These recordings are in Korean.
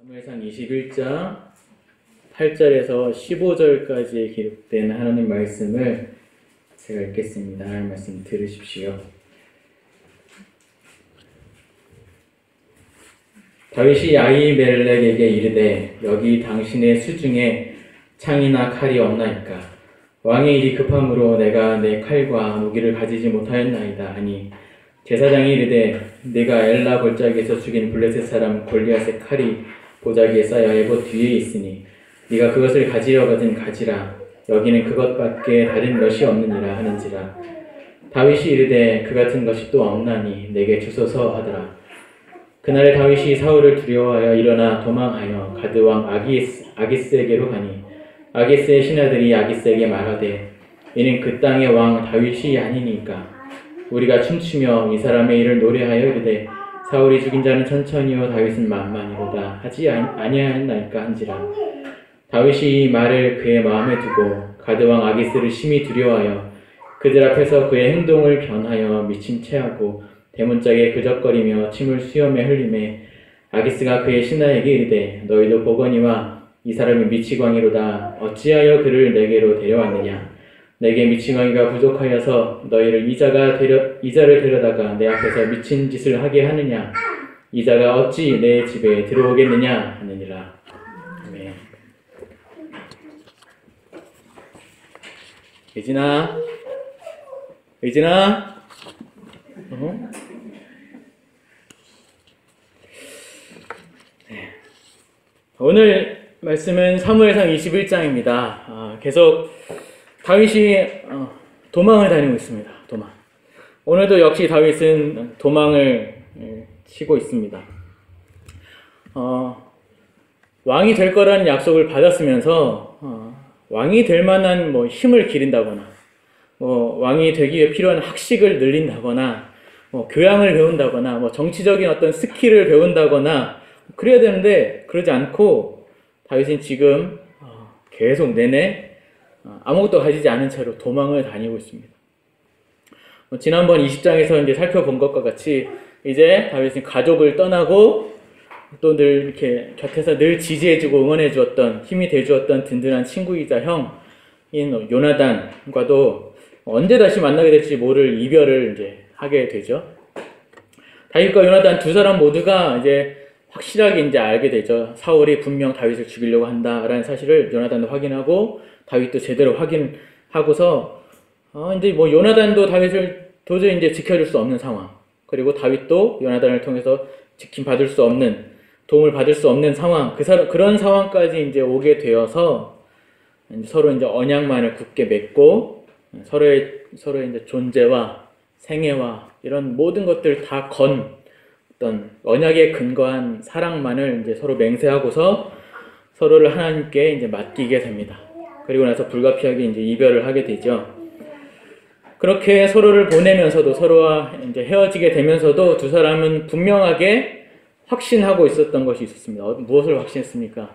사무엘상 21장 8절에서 15절까지에 기록된 하나님 말씀을 제가 읽겠습니다. 하나님 말씀 들으십시오. 다윗이 아히멜렉에게 이르되 여기 당신의 수중에 창이나 칼이 없나이까? 왕의 일이 급함으로 내가 내 칼과 무기를 가지지 못하였나이다 하니 제사장이 이르되 네가 엘라 골짜기에서 죽인 블레셋 사람 골리앗의 칼이 보자기에 쌓여 에봇 뒤에 있으니 네가 그것을 가지려거든 가지라. 여기는 그것밖에 다른 것이 없느니라 하는지라. 다윗이 이르되 그 같은 것이 또 없나니 내게 주소서 하더라. 그날에 다윗이 사울을 두려워하여 일어나 도망하여 가드왕 아기스에게로 가니 아기스의 신하들이 아기스에게 말하되 이는 그 땅의 왕 다윗이 아니니까 우리가 춤추며 이 사람의 일을 노래하여 이르되 사울이 죽인 자는 천천히요 다윗은 만만이로다 하지 아니하였나이까 한지라. 다윗이 이 말을 그의 마음에 두고 가드왕 아기스를 심히 두려워하여 그들 앞에서 그의 행동을 변하여 미친 채하고 대문짝에 그적거리며 침을 수염에 흘리매 아기스가 그의 신하에게 이르되 너희도 보거니와 이 사람이 미치광이로다. 어찌하여 그를 내게로 데려왔느냐? 내게 미치광이가 부족하여서 너희를 이자를 데려다가 내 앞에서 미친 짓을 하게 하느냐? 이자가 어찌 내 집에 들어오겠느냐? 하느니라. 아멘. 의진아? 네. 오늘 말씀은 사무엘상 21장입니다. 계속 다윗이 도망을 다니고 있습니다. 도망. 오늘도 역시 다윗은 도망을 치고 있습니다. 왕이 될 거라는 약속을 받았으면서 왕이 될 만한 힘을 기른다거나 왕이 되기 위해 필요한 학식을 늘린다거나 교양을 배운다거나 정치적인 어떤 스킬을 배운다거나 그래야 되는데 그러지 않고 다윗은 지금 계속 내내 아무것도 가지지 않은 채로 도망을 다니고 있습니다. 지난번 20장에서 이제 살펴본 것과 같이 이제 다윗은 가족을 떠나고 또 늘 이렇게 곁에서 늘 지지해주고 응원해주었던 힘이 돼주었던 든든한 친구이자 형인 요나단과도 언제 다시 만나게 될지 모를 이별을 이제 하게 되죠. 다윗과 요나단 두 사람 모두가 이제 확실하게 이제 알게 되죠. 사울이 분명 다윗을 죽이려고 한다라는 사실을 요나단도 확인하고 다윗도 제대로 확인하고서 이제 요나단도 다윗을 도저히 이제 지켜줄 수 없는 상황. 그리고 다윗도 요나단을 통해서 지킴받을 수 없는 도움을 받을 수 없는 상황. 그런 상황까지 이제 오게 되어서 서로 이제 언약만을 굳게 맺고 서로의 이제 존재와 생애와 이런 모든 것들 다 어떤 언약에 근거한 사랑만을 이제 서로 맹세하고서 서로를 하나님께 이제 맡기게 됩니다. 그리고 나서 불가피하게 이제 이별을 하게 되죠. 그렇게 서로를 보내면서도 서로와 이제 헤어지게 되면서도 두 사람은 분명하게 확신하고 있었던 것이 있었습니다. 무엇을 확신했습니까?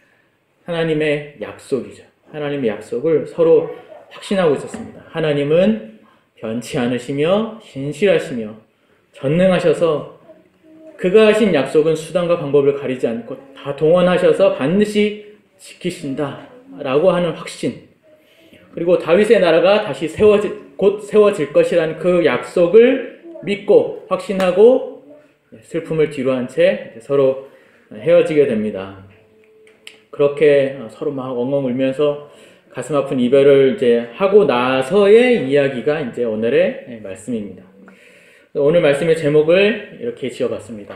하나님의 약속이죠. 하나님의 약속을 서로 확신하고 있었습니다. 하나님은 변치 않으시며 신실하시며 전능하셔서 그가 하신 약속은 수단과 방법을 가리지 않고 다 동원하셔서 반드시 지키신다 라고 하는 확신, 그리고 다윗의 나라가 다시 곧 세워질 것이라는 그 약속을 믿고 확신하고 슬픔을 뒤로한 채 서로 헤어지게 됩니다. 그렇게 서로 막 엉엉 울면서 가슴 아픈 이별을 이제 하고 나서의 이야기가 이제 오늘의 말씀입니다. 오늘 말씀의 제목을 이렇게 지어봤습니다.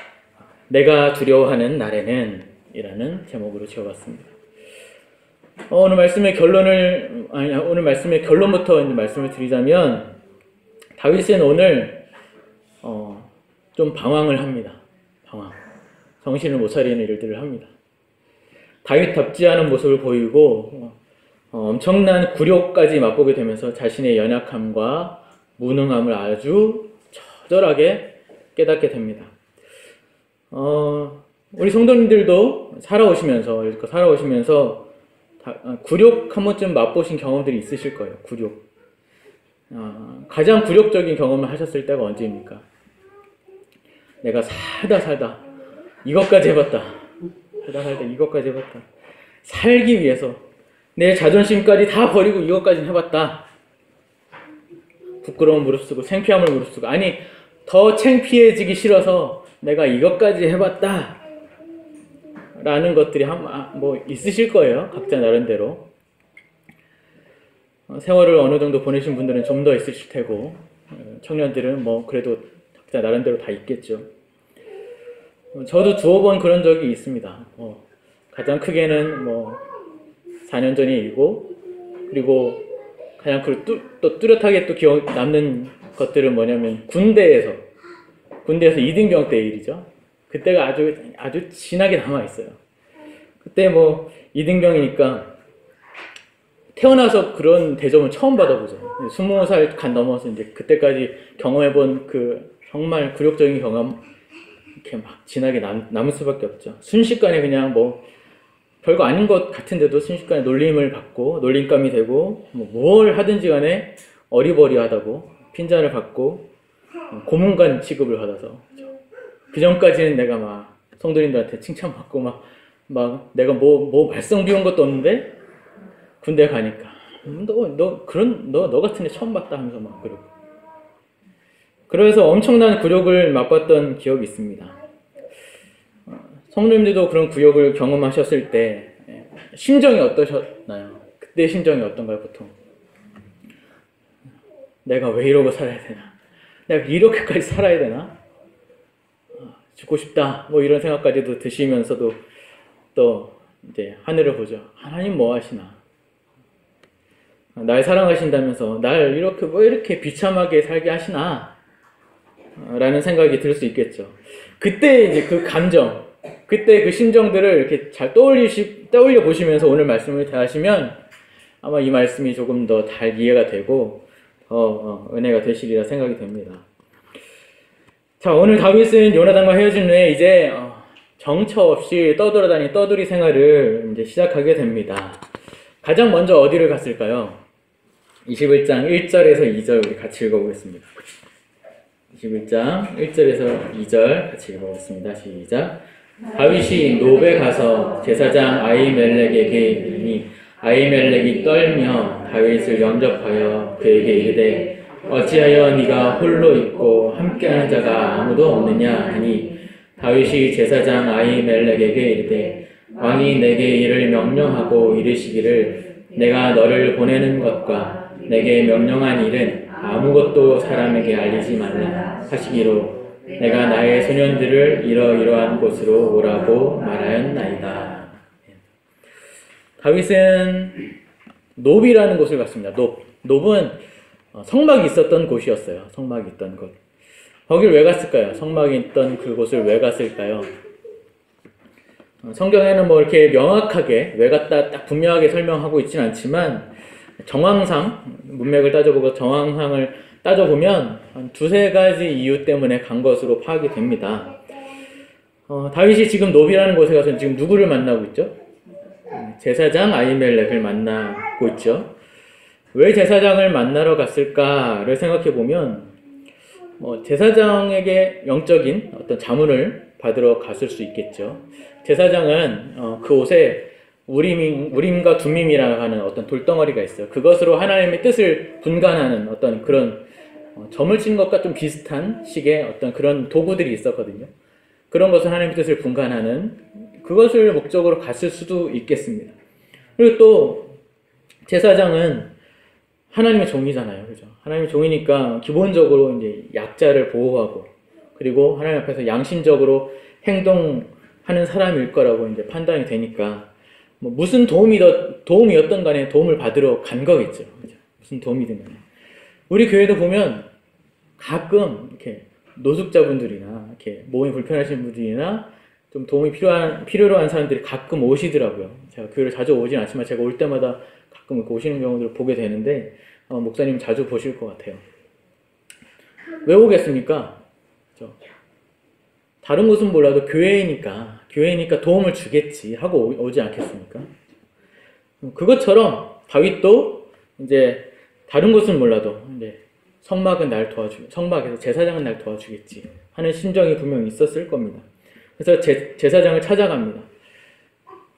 내가 두려워하는 날에는 이라는 제목으로 지어봤습니다. 오늘 말씀의 결론부터 이제 말씀을 드리자면 다윗은 오늘 좀 방황을 합니다. 정신을 못 차리는 일들을 합니다. 다윗답지 않은 모습을 보이고 엄청난 굴욕까지 맛보게 되면서 자신의 연약함과 무능함을 아주 처절하게 깨닫게 됩니다. 우리 성도님들도 살아오시면서 굴욕 한 번쯤 맛보신 경험들이 있으실 거예요. 굴욕. 가장 굴욕적인 경험을 하셨을 때가 언제입니까? 내가 살다 이것까지 해봤다. 살다 이것까지 해봤다. 살기 위해서 내 자존심까지 다 버리고 이것까지 해봤다. 부끄러움 무릅쓰고 창피함을 무릅쓰고, 아니 더 창피해지기 싫어서 내가 이것까지 해봤다 라는 것들이 뭐 있으실 거예요. 각자 나름대로. 세월을 어느 정도 보내신 분들은 좀 더 있으실 테고, 청년들은 뭐 그래도 각자 나름대로 다 있겠죠. 저도 두어 번 그런 적이 있습니다. 가장 크게는 뭐 4년 전의 일이고, 그리고 가장 또 뚜렷하게 또 기억 남는 것들은 뭐냐면 군대에서 이등병 때 일이죠. 그때가 아주 진하게 남아 있어요. 그때 뭐 이등병이니까 태어나서 그런 대접은 처음 받아보죠. 20살 간 넘어서 이제 그때까지 경험해본 그 정말 굴욕적인 경험 이렇게 막 진하게 남을 수밖에 없죠. 순식간에 그냥 뭐 별거 아닌 것 같은데도 순식간에 놀림을 받고 놀림감이 되고, 뭐 뭘 하든지 간에 어리버리하다고 핀잔을 받고 고문관 취급을 받아서, 그 전까지는 내가 막 성도님들한테 칭찬받고 막 내가 뭐 말썽 비운 것도 없는데 군대 가니까 너 같은 애 처음 봤다 하면서 막 그러고. 그래서 엄청난 굴욕을 맛봤던 기억이 있습니다. 성도님들도 그런 굴욕을 경험하셨을 때 심정이 어떠셨나요? 그때 심정이 어떤가요, 보통? 내가 왜 이러고 살아야 되나? 내가 이렇게까지 살아야 되나? 죽고 싶다. 뭐 이런 생각까지도 드시면서도 또 이제 하늘을 보죠. 하나님 뭐 하시나? 날 사랑하신다면서 날 이렇게 비참하게 살게 하시나? 라는 생각이 들 수 있겠죠. 그때 이제 그 감정, 그때 그 심정들을 이렇게 잘 떠올려 보시면서 오늘 말씀을 대하시면 아마 이 말씀이 조금 더 잘 이해가 되고 더 은혜가 되시리라 생각이 됩니다. 자, 오늘 다윗은 요나단과 헤어진 후에 이제 정처 없이 떠돌아다니 떠돌이 생활을 이제 시작하게 됩니다. 가장 먼저 어디를 갔을까요? 21장 1절에서 2절 우리 같이 읽어보겠습니다. 21장 1절에서 2절 같이 읽어보겠습니다. 시작. 다윗이 노베 가서 제사장 아히멜렉에게 이르니 아히멜렉이 떨며 다윗을 영접하여 그에게 이르되 어찌하여 네가 홀로 있고 함께하는 자가 아무도 없느냐 하니 다윗이 제사장 아히멜렉에게 이르되 왕이 내게 이를 명령하고 이르시기를 내가 너를 보내는 것과 내게 명령한 일은 아무것도 사람에게 알리지 말라 하시기로 내가 나의 소년들을 이러이러한 곳으로 오라고 말하였나이다. 다윗은 놉이라는 곳을 갔습니다. 놉은 성막이 있었던 곳이었어요. 성막이 있던 곳. 거길 왜 갔을까요? 성막이 있던 그곳을 왜 갔을까요? 성경에는 뭐 이렇게 명확하게 왜 갔다 딱 분명하게 설명하고 있지는 않지만 정황상, 문맥을 따져보고 정황상을 따져보면 한 두세 가지 이유 때문에 간 것으로 파악이 됩니다. 다윗이 지금 놉이라는 곳에 가서 지금 누구를 만나고 있죠? 제사장 아히멜렉을 만나고 있죠. 왜 제사장을 만나러 갔을까를 생각해보면 제사장에게 영적인 어떤 자문을 받으러 갔을 수 있겠죠. 제사장은 그 옷에 우림과 둠밈이라고 하는 어떤 돌덩어리가 있어요. 그것으로 하나님의 뜻을 분간하는 어떤 그런 점을 친 것과 좀 비슷한 식의 어떤 그런 도구들이 있었거든요. 그런 것을 하나님의 뜻을 분간하는 그것을 목적으로 갔을 수도 있겠습니다. 그리고 또 제사장은 하나님의 종이잖아요. 그죠? 하나님의 종이니까 기본적으로 이제 약자를 보호하고 그리고 하나님 앞에서 양심적으로 행동하는 사람일 거라고 이제 판단이 되니까 무슨 도움이었던 간에 도움을 받으러 간 거겠죠. 그죠? 무슨 도움이든 간에. 우리 교회도 보면 가끔 이렇게 노숙자분들이나 이렇게 몸이 불편하신 분들이나 좀 도움이 필요로 한 사람들이 가끔 오시더라고요. 제가 교회를 자주 오진 않지만 제가 올 때마다 가끔 이렇게 오시는 경우들을 보게 되는데 목사님 자주 보실 것 같아요. 왜 오겠습니까? 그렇죠? 다른 곳은 몰라도 교회니까 도움을 주겠지 하고 오지 않겠습니까? 그것처럼 다윗도 이제 다른 곳은 몰라도 이제 성막에서 제사장은 날 도와주겠지 하는 심정이 분명히 있었을 겁니다. 그래서 제사장을 찾아갑니다.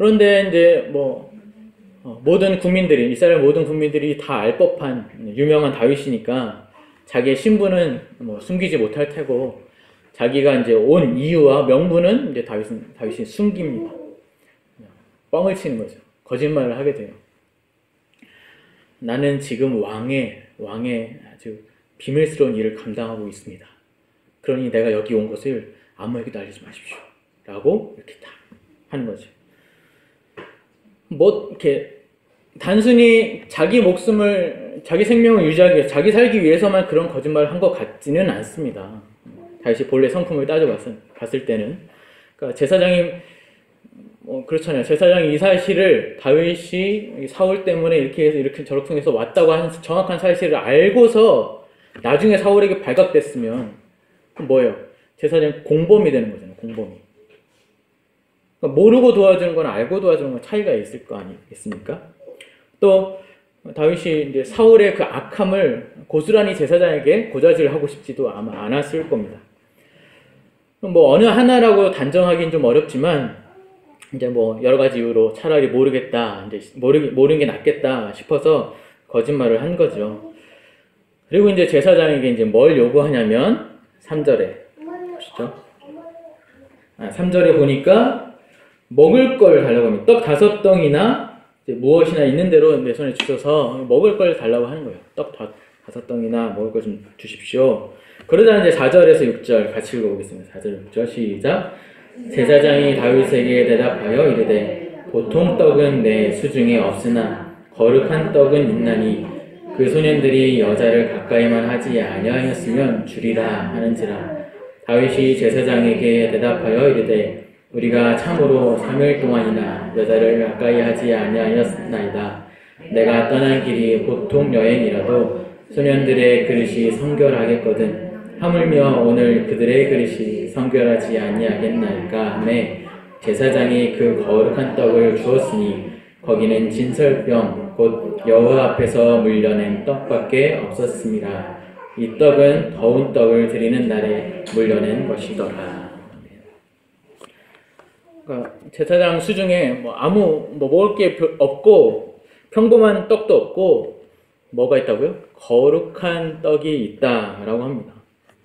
그런데 이제 뭐 모든 국민들이, 이스라엘 모든 국민들이 다 알 법한 유명한 다윗이니까 자기의 신분은 뭐 숨기지 못할 테고, 자기가 이제 온 이유와 명분은 이제 다윗이 숨깁니다. 뻥을 치는 거죠. 거짓말을 하게 돼요. 나는 지금 왕의 아주 비밀스러운 일을 감당하고 있습니다. 그러니 내가 여기 온 것을 아무에게도 알리지 마십시오. 라고 이렇게 딱 하는 거죠. 뭐 이렇게 단순히 자기 목숨을, 자기 생명을 유지하기 위해서, 자기 살기 위해서만 그런 거짓말을 한 것 같지는 않습니다. 다시 본래 성품을 따져봤을 때는. 그러니까 제사장이, 그렇잖아요. 제사장이 이 사실을 다윗이 사울 때문에 이렇게 해서 이렇게 저렇게 해서 왔다고 하는 정확한 사실을 알고서 나중에 사울에게 발각됐으면, 그럼 뭐예요? 제사장이 공범이 되는 거잖아요. 공범이. 그러니까 모르고 도와주는 건 알고 도와주는 건 차이가 있을 거 아니겠습니까? 또 다윗이 이제 사울의 그 악함을 고스란히 제사장에게 고자질하고 싶지도 아마 않았을 겁니다. 뭐 어느 하나라고 단정하기는 좀 어렵지만, 이제 뭐 여러 가지 이유로 차라리 모르겠다, 이제 모르는 게 낫겠다 싶어서 거짓말을 한 거죠. 그리고 이제 제사장에게 이제 뭘 요구하냐면 3절에 보시죠. 3절에 보니까 먹을 걸 달라고 합니다. 떡 5덩이나 무엇이나 있는 대로 내 손에 주셔서 먹을 걸 달라고 하는 거예요. 떡 5덩이나 먹을 걸 좀 주십시오. 그러자 이제 4절에서 6절 같이 읽어보겠습니다. 4절, 6절 시작. 제사장이 다윗에게 대답하여 이르되 보통 떡은 내 수중에 없으나 거룩한 떡은 있나니 그 소년들이 여자를 가까이만 하지 아니하였으면 주리라 하는지라. 다윗이 제사장에게 대답하여 이르되 우리가 참으로 3일 동안이나 여자를 가까이 하지 아니하였나이다. 내가 떠난 길이 보통 여행이라도 소년들의 그릇이 성결하겠거든. 하물며 오늘 그들의 그릇이 성결하지 아니하겠나이까 하매 제사장이 그 거룩한 떡을 주었으니 거기는 진설병 곧 여호와 앞에서 물려낸 떡밖에 없었습니다. 이 떡은 더운 떡을 드리는 날에 물려낸 것이더라. 그러니까 제사장 수중에 뭐 먹을 게 없고 평범한 떡도 없고 뭐가 있다고요? 거룩한 떡이 있다라고 합니다.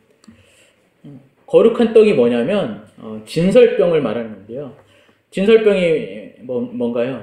거룩한 떡이 뭐냐면 진설병을 말하는 건데요. 진설병이 뭔가요?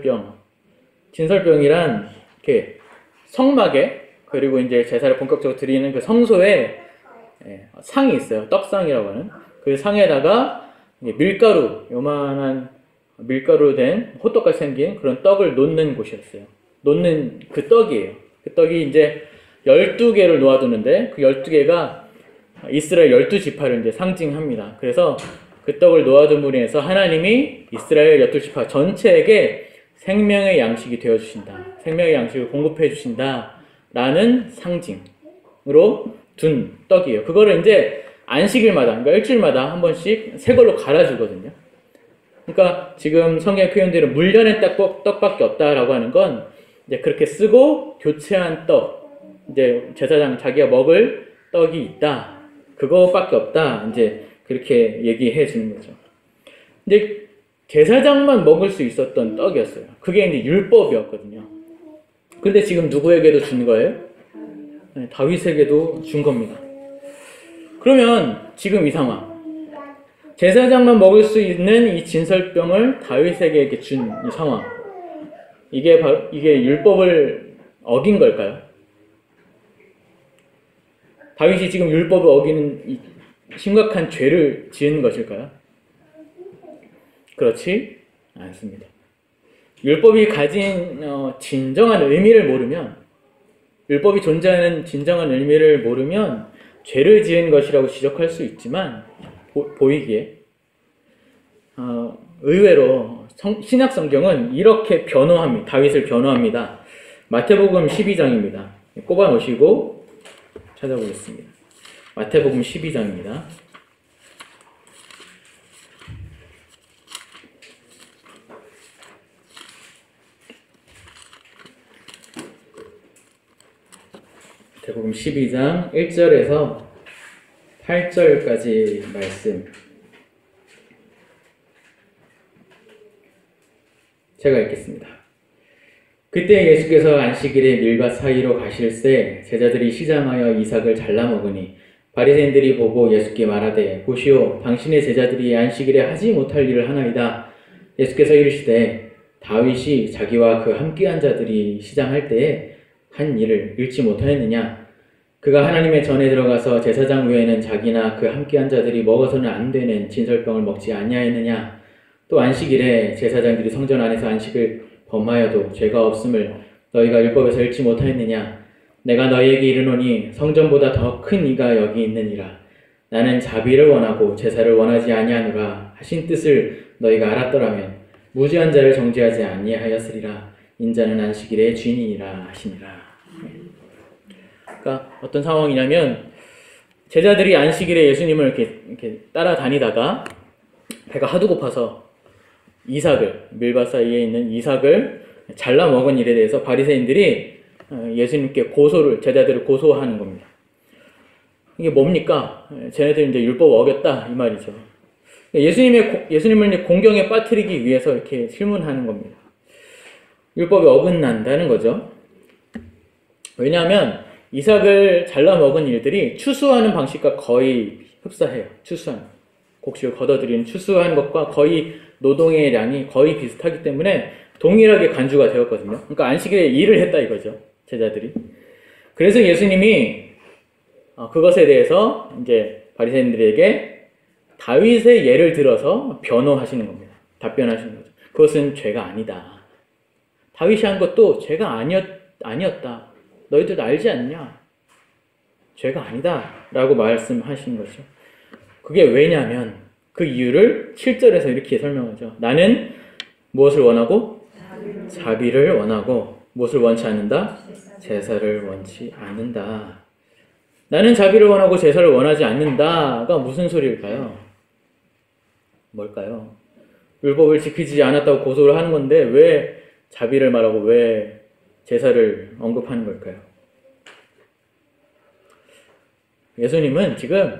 진설병이란 이렇게 성막에, 그리고 이제 제사를 본격적으로 드리는 그 성소에 상이 있어요. 떡상이라고 하는. 그 상에다가 밀가루, 요만한 밀가루 된 호떡같이 생긴 그런 떡을 놓는 곳이었어요. 놓는 그 떡이에요. 그 떡이 이제 12개를 놓아두는데 그 12개가 이스라엘 12지파를 이제 상징합니다. 그래서 그 떡을 놓아둠으로 해서 하나님이 이스라엘 12지파 전체에게 생명의 양식이 되어주신다. 생명의 양식을 공급해 주신다. 라는 상징으로 둔 떡이에요. 그거를 이제 안식일마다, 그러니까 일주일마다 한 번씩 새 걸로 갈아주거든요. 그러니까 지금 성경의 표현대로 물려낸 떡밖에 없다라고 하는 건 이제 그렇게 쓰고 교체한 떡, 이제 제사장 자기가 먹을 떡이 있다. 그거밖에 없다. 이제 그렇게 얘기해 주는 거죠. 이제 제사장만 먹을 수 있었던 떡이었어요. 그게 이제 율법이었거든요. 근데 지금 누구에게도 준 거예요? 네, 다윗에게도 준 겁니다. 그러면 지금 이 상황, 제사장만 먹을 수 있는 이 진설병을 다윗에게 이렇게 준 이 상황, 이게 율법을 어긴 걸까요? 다윗이 지금 율법을 어기는 이 심각한 죄를 지은 것일까요? 그렇지 않습니다. 율법이 가진 진정한 의미를 모르면, 율법이 존재하는 진정한 의미를 모르면 죄를 지은 것이라고 지적할 수 있지만, 보이기에 의외로 신약 성경은 이렇게 변호합니다. 다윗을 변호합니다. 마태복음 12장입니다. 꼽아 놓으시고 찾아보겠습니다. 마태복음 12장입니다. 마태복음 12장 1절에서 8절까지 말씀. 제가 읽겠습니다. 그때 예수께서 안식일에 밀밭 사이로 가실새 제자들이 시장하여 이삭을 잘라 먹으니 바리새인들이 보고 예수께 말하되 보시오 당신의 제자들이 안식일에 하지 못할 일을 하나이다. 예수께서 이르시되 다윗이 자기와 그 함께한 자들이 시장할 때에 한 일을 읽지 못하였느냐? 그가 하나님의 전에 들어가서 제사장 외에는 자기나 그 함께한 자들이 먹어서는 안 되는 진설병을 먹지 아니하였느냐? 또 안식일에 제사장들이 성전 안에서 안식을 범하여도 죄가 없음을 너희가 율법에서 읽지 못하였느냐? 내가 너희에게 이르노니 성전보다 더 큰 이가 여기 있느니라. 나는 자비를 원하고 제사를 원하지 아니하노라 하신 뜻을 너희가 알았더라면 무죄한 자를 정죄하지 아니하였으리라. 인자는 안식일의 주인이니라 하시니라. 그러니까 어떤 상황이냐면 제자들이 안식일에 예수님을 이렇게 따라다니다가 배가 하도 고파서 이삭을 밀밭 사이에 있는 이삭을 잘라 먹은 일에 대해서 바리새인들이 예수님께 제자들을 고소하는 겁니다. 이게 뭡니까? 쟤네들 이제 율법 어겼다 이 말이죠. 예수님을 공경에 빠뜨리기 위해서 이렇게 질문하는 겁니다. 율법이 어긋난다는 거죠. 왜냐하면 이삭을 잘라 먹은 일들이 추수하는 방식과 거의 흡사해요. 곡식을 걷어들이는 추수하는 것과 거의 노동의 양이 거의 비슷하기 때문에 동일하게 간주가 되었거든요. 그러니까 안식일에 일을 했다 이거죠. 제자들이. 그래서 예수님이 그것에 대해서 이제 바리새인들에게 다윗의 예를 들어서 변호하시는 겁니다. 답변하시는 거죠. 그것은 죄가 아니다. 다윗이 한 것도 죄가 아니었다. 너희들 알지 않냐? 죄가 아니다. 라고 말씀하시는 거죠. 그게 왜냐면 그 이유를 7절에서 이렇게 설명하죠. 나는 무엇을 원하고? 자비를 원하고 무엇을 원치 않는다? 제사를 원치 않는다. 나는 자비를 원하고 제사를 원하지 않는다가 무슨 소리일까요? 뭘까요? 율법을 지키지 않았다고 고소를 하는 건데 왜 자비를 말하고 왜 제사를 언급하는 걸까요? 예수님은 지금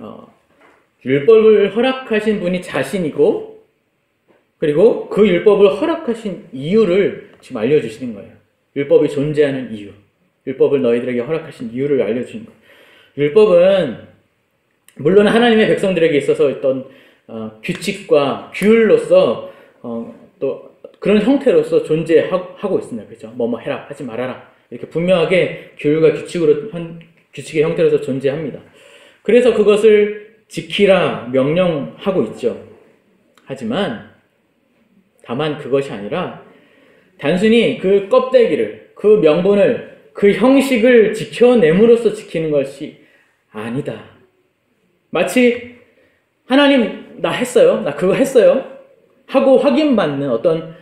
율법을 허락하신 분이 자신이고 그리고 그 율법을 허락하신 이유를 지금 알려주시는 거예요. 율법이 존재하는 이유, 율법을 너희들에게 허락하신 이유를 알려주는 거예요. 율법은 물론 하나님의 백성들에게 있어서 어떤 규칙과 규율로서 또 그런 형태로서 존재하고 있습니다. 그렇죠? 뭐뭐 해라, 하지 말아라 이렇게 분명하게 규율과 규칙의 형태로서 존재합니다. 그래서 그것을 지키라 명령하고 있죠. 하지만 다만 그것이 아니라 단순히 그 껍데기를, 그 명분을, 그 형식을 지켜냄으로써 지키는 것이 아니다. 마치 하나님 나 했어요. 나 그거 했어요. 하고 확인받는 어떤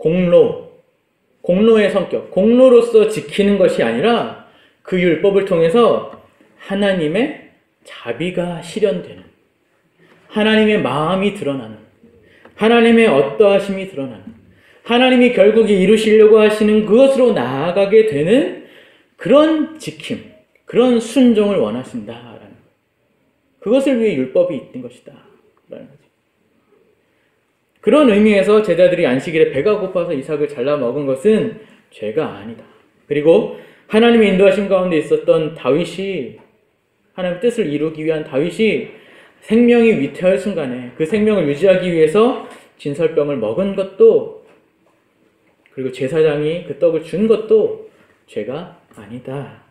공로의 성격, 공로로서 지키는 것이 아니라 그 율법을 통해서 하나님의 자비가 실현되는, 하나님의 마음이 드러나는, 하나님의 어떠하심이 드러나는, 하나님이 결국 이루시려고 하시는 그것으로 나아가게 되는 그런 지킴, 그런 순종을 원하신다라는 거예요. 그것을 위해 율법이 있는 것이다 라는 거죠. 그런 의미에서 제자들이 안식일에 배가 고파서 이삭을 잘라 먹은 것은 죄가 아니다. 그리고 하나님의 인도하심 가운데 있었던 다윗이, 하나님의 뜻을 이루기 위한 다윗이 생명이 위태할 순간에 그 생명을 유지하기 위해서 진설병을 먹은 것도, 그리고 제사장이 그 떡을 준 것도 죄가 아니다.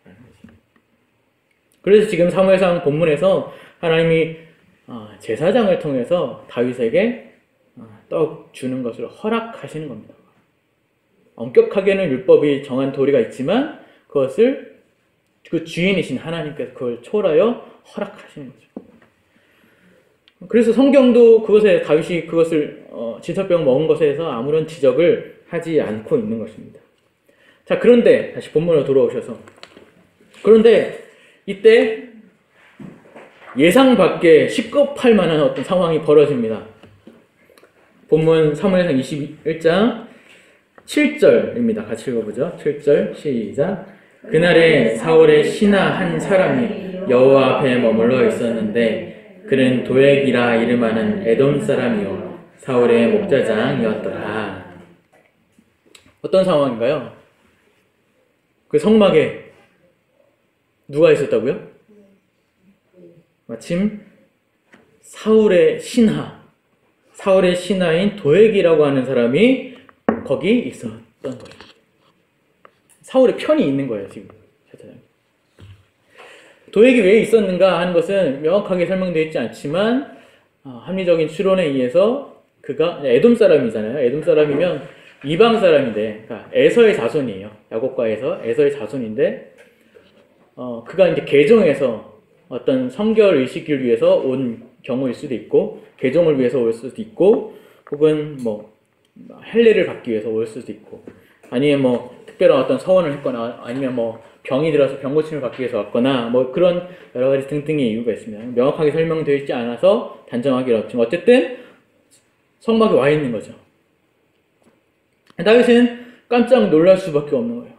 그래서 지금 사무엘상 본문에서 하나님이 제사장을 통해서 다윗에게 떡 주는 것을 허락하시는 겁니다. 엄격하게는 율법이 정한 도리가 있지만 그것을 그 주인이신 하나님께서 그걸 초월하여 허락하시는 거죠. 그래서 성경도 그것에, 다윗이 그것을 진설병 먹은 것에 대해서 아무런 지적을 하지 않고 있는 것입니다. 자, 그런데 다시 본문으로 돌아오셔서, 그런데 이때 예상 밖의 시급할 만한 어떤 상황이 벌어집니다. 본문 사무엘상 21장 7절입니다. 같이 읽어보죠. 7절 시작. 그날에 사울의 신하 한 사람이 여호와 앞에 머물러 있었는데 그는 도액이라 이름하는 에돔 사람이요 사울의 목자장이었더라. 어떤 상황인가요? 그 성막에 누가 있었다고요? 마침 사울의 신하인 도액이라고 하는 사람이 거기 있었던 거예요. 사울의 편이 있는 거예요, 지금. 도액이 왜 있었는가 하는 것은 명확하게 설명되어 있지 않지만 합리적인 추론에 의해서 그가 에돔 사람이잖아요. 에돔 사람이면 이방 사람인데, 그러니까 에서의 자손이에요. 야곱과 에서의 자손인데, 그가 이제 계종에서 어떤 성결 의식을 위해서 온 경우일 수도 있고, 계종을 위해서 올 수도 있고, 혹은 뭐 할례를 받기 위해서 올 수도 있고, 아니면 뭐 특별한 어떤 서원을 했거나, 아니면 뭐 병이 들어서 병 고침을 받기 위해서 왔거나, 뭐 그런 여러 가지 등등의 이유가 있습니다. 명확하게 설명되어 있지 않아서 단정하기 어렵지만 어쨌든 성막에 와 있는 거죠. 다윗은 깜짝 놀랄 수밖에 없는 거예요.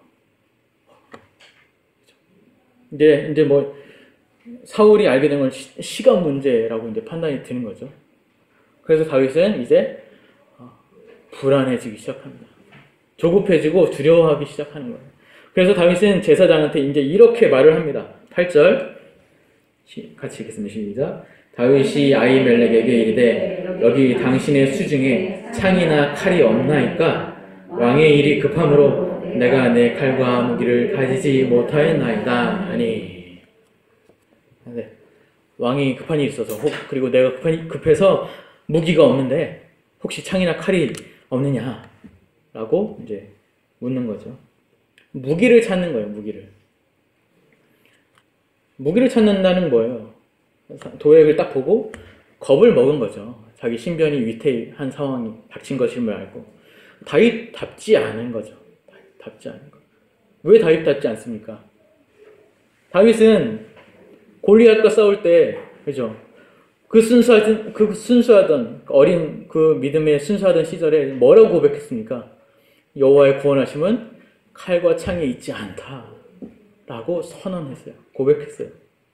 이제 뭐 사울이 알게 된 건 시간 문제라고 이제 판단이 드는 거죠. 그래서 다윗은 이제 불안해지기 시작합니다. 조급해지고 두려워하기 시작하는 거예요. 그래서 다윗은 제사장한테 이제 이렇게 말을 합니다. 8절 같이 읽겠습니다. 시작. 다윗이 아히멜렉에게 이르되 여기 당신의 수중에 창이나 칼이 없나이까? 왕의 일이 급함으로 내가 내 칼과 무기를 가지지 못하였나이다 하니. 네. 왕이 급한 일이 있어서 그리고 내가 급해서 무기가 없는데 혹시 창이나 칼이 없느냐? 라고 이제 묻는 거죠. 무기를 찾는 거예요. 무기를 찾는다는 거예요. 도액을 딱 보고 겁을 먹은 거죠. 자기 신변이 위태한 상황이 닥친 것임을 알고. 다윗답지 않은 거죠. 다윗답지 않은 거. 왜 다윗답지 않습니까? 다윗은 골리앗과 싸울 때, 그죠? 그 순수하던 어린 그 믿음에 순수하던 시절에 뭐라고 고백했습니까? 여호와의 구원하심은 칼과 창이 있지 않다라고 선언했어요. 고백했어요.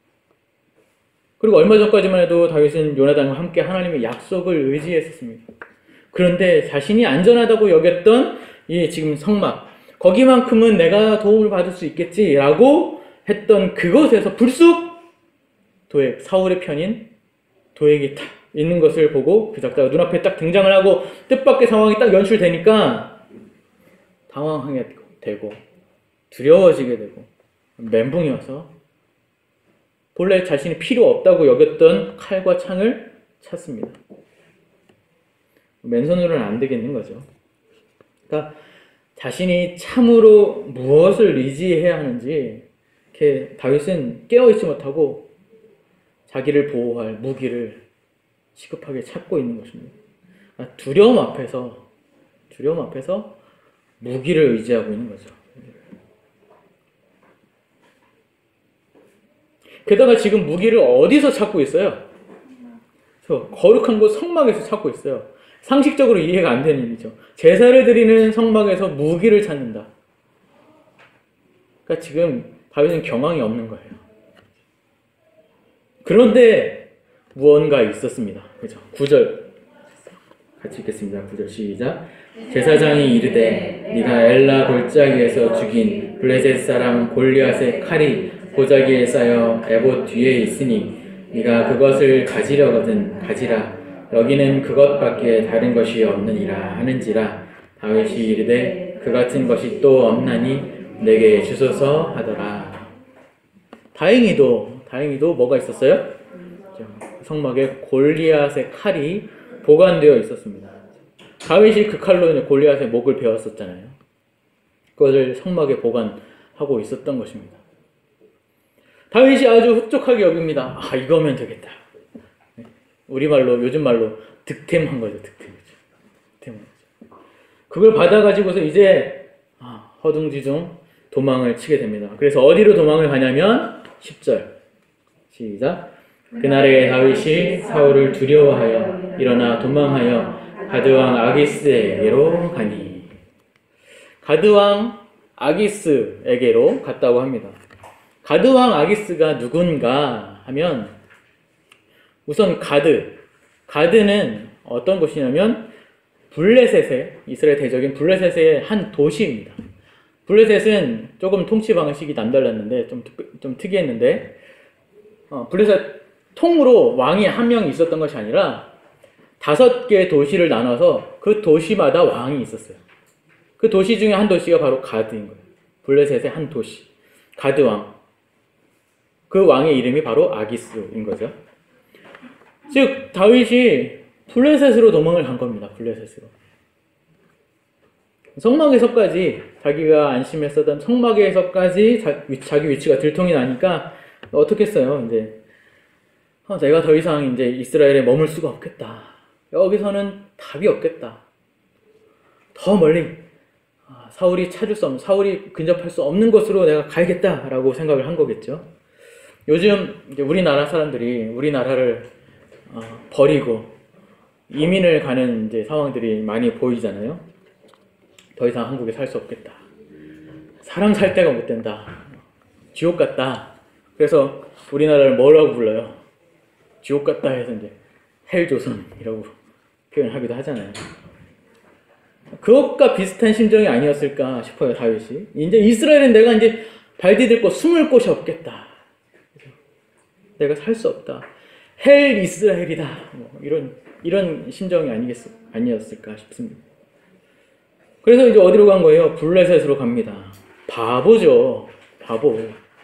그리고 얼마 전까지만 해도 다윗은 요나단과 함께 하나님의 약속을 의지했었습니다. 그런데 자신이 안전하다고 여겼던 이 지금 성막, 거기만큼은 내가 도움을 받을 수 있겠지라고 했던 그곳에서 불쑥 도액, 사울의 편인 도액이 딱 있는 것을 보고 그 작자가 눈앞에 딱 등장을 하고 뜻밖의 상황이 딱 연출되니까 당황하게 되고 두려워지게 되고 멘붕이 와서 본래 자신이 필요 없다고 여겼던 칼과 창을 찾습니다. 맨손으로는 안 되겠는 거죠. 그러니까 자신이 참으로 무엇을 의지해야 하는지 이렇게 다윗은 깨어있지 못하고 자기를 보호할 무기를 시급하게 찾고 있는 것입니다. 두려움 앞에서 무기를 의지하고 있는 거죠. 게다가 지금 무기를 어디서 찾고 있어요? 거룩한 곳 성막에서 찾고 있어요. 상식적으로 이해가 안 되는 일이죠. 제사를 드리는 성막에서 무기를 찾는다. 그러니까 지금 다윗은 경황이 없는 거예요. 그런데 무언가 있었습니다. 그죠? 9절 같이 읽겠습니다. 9절 시작. 제사장이 이르되 네가 엘라 골짜기에서 죽인 블레셋 사람 골리앗의 칼이 보자기에 쌓여 에봇 뒤에 있으니 네가 그것을 가지려거든 가지라. 여기는 그것밖에 다른 것이 없느니라 하는지라. 다윗이 이르되 그 같은 것이 또 없나니 내게 주소서 하더라. 다행히도 뭐가 있었어요? 성막에 골리앗의 칼이 보관되어 있었습니다. 다윗이 그 칼로 골리앗의 목을 베었었잖아요. 그것을 성막에 보관하고 있었던 것입니다. 다윗이 아주 흡족하게 여깁니다. 이거면 되겠다. 우리말로 요즘 말로 득템한 거죠. 득템한 거죠. 그걸 받아가지고서 이제 허둥지둥 도망을 치게 됩니다. 그래서 어디로 도망을 가냐면 10절 시작. 그날에 다윗이 사울을 두려워하여 일어나 도망하여 가드왕 아기스에게로 가니. 가드왕 아기스에게로 갔다고 합니다. 가드왕 아기스가 누군가 하면 우선 가드는 어떤 곳이냐면 블레셋의, 이스라엘 대적인 블레셋의 한 도시입니다. 블레셋은 조금 통치 방식이 남달랐는데 좀 특이했는데 블레셋 통으로 왕이 한 명이 있었던 것이 아니라 5개의 도시를 나눠서 그 도시마다 왕이 있었어요. 그 도시 중에 한 도시가 바로 가드인 거예요. 블레셋의 한 도시, 가드 왕. 그 왕의 이름이 바로 아기스인 거죠. 즉 다윗이 블레셋으로 도망을 간 겁니다. 블레셋으로. 성막에서까지 자기가 안심했었던 성막에서까지 자기 위치가 들통이 나니까 어떻게 했어요? 이제 내가 더 이상 이제 이스라엘에 머물 수가 없겠다. 여기서는 답이 없겠다. 더 멀리 사울이 사울이 근접할 수 없는 곳으로 내가 가야겠다라고 생각을 한 거겠죠. 요즘 이제 우리나라 사람들이 우리나라를 버리고 이민을 가는 이제 상황들이 많이 보이잖아요. 더 이상 한국에 살 수 없겠다. 사람 살 데가 못 된다. 지옥 같다. 그래서 우리나라를 뭐라고 불러요? 지옥 같다 해서 이제 헬조선이라고 표현하기도 하잖아요. 그것과 비슷한 심정이 아니었을까 싶어요, 다윗이. 이제 이스라엘은 내가 이제 발 디딜 곳, 숨을 곳이 없겠다. 내가 살 수 없다. 헬 이스라엘이다. 뭐 이런 심정이 아니었을까 싶습니다. 그래서 이제 어디로 간 거예요? 블레셋으로 갑니다. 바보죠. 바보.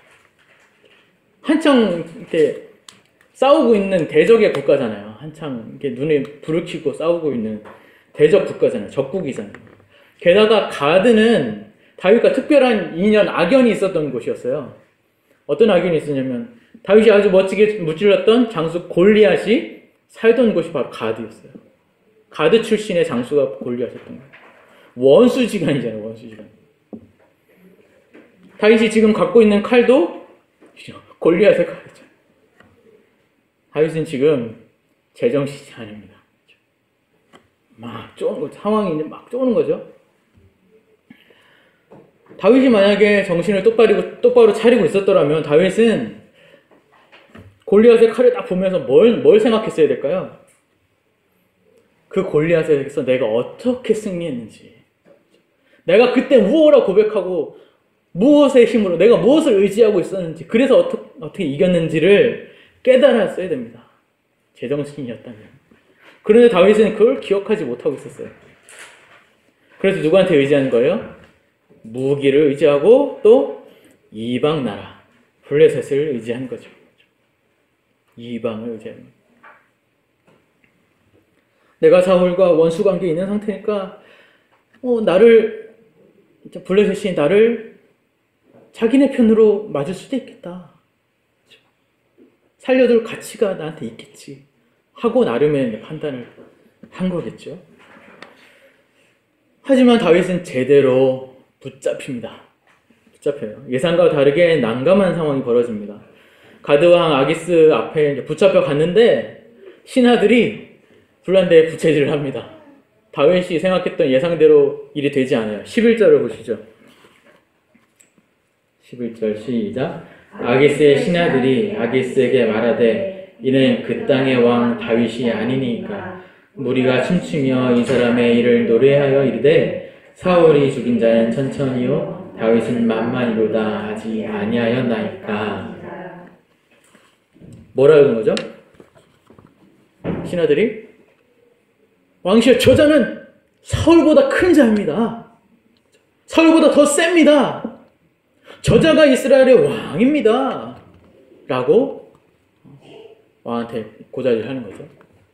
한창 이렇게 싸우고 있는 대적의 국가잖아요. 한창 이렇게 눈에 불을 켜고 싸우고 있는 대적 국가잖아요. 적국이잖아요. 게다가 가드는 다윗과 특별한 인연, 악연이 있었던 곳이었어요. 어떤 악연이 있었냐면 다윗이 아주 멋지게 무찔렀던 장수 골리앗이 살던 곳이 바로 가드였어요. 가드 출신의 장수가 골리앗이었던 거예요. 원수지간이잖아요. 원수지간. 다윗이 지금 갖고 있는 칼도 골리앗의 칼이죠. 다윗은 지금 제정신이 아닙니다. 막 상황이 막 쪼는 거죠. 다윗이 만약에 정신을 똑바로 차리고 있었더라면 다윗은 골리앗의 칼을 딱 보면서 뭘 생각했어야 될까요? 그 골리앗에 대해서 내가 어떻게 승리했는지, 내가 그때 무엇라 고백하고 무엇의 힘으로 내가 무엇을 의지하고 있었는지, 그래서 어떻게 이겼는지를 깨달았어야 됩니다. 제정신이었다면. 그런데 다윗은 그걸 기억하지 못하고 있었어요. 그래서 누구한테 의지하는 거예요? 무기를 의지하고 또 이방 나라 블레셋을 의지한 거죠. 이방을 의지하는 거예요. 내가 사울과 원수 관계에 있는 상태니까 블레셋이 나를 자기네 편으로 맞을 수도 있겠다. 살려둘 가치가 나한테 있겠지 하고 나름의 판단을 한 거겠죠. 하지만 다윗은 제대로 붙잡힙니다. 붙잡혀요. 예상과 다르게 난감한 상황이 벌어집니다. 가드왕 아기스 앞에 붙잡혀 갔는데 신하들이 불난데 부채질을 합니다. 다윗이 생각했던 예상대로 일이 되지 않아요. 11절을 보시죠. 11절 시작. 아기스의 신하들이 아기스에게 말하되 이는 그 땅의 왕 다윗이 아니니까 무리가 춤추며 이 사람의 일을 노래하여 이르되 사울이 죽인 자는 천천히요 다윗은 만만이로다 하지 아니하였나이까. 뭐라 그런 거죠? 신하들이 왕시여 저자는 사울보다 큰 자입니다. 사울보다 더 셉니다. 저자가 이스라엘의 왕입니다. 라고 왕한테 고자질 하는 거죠.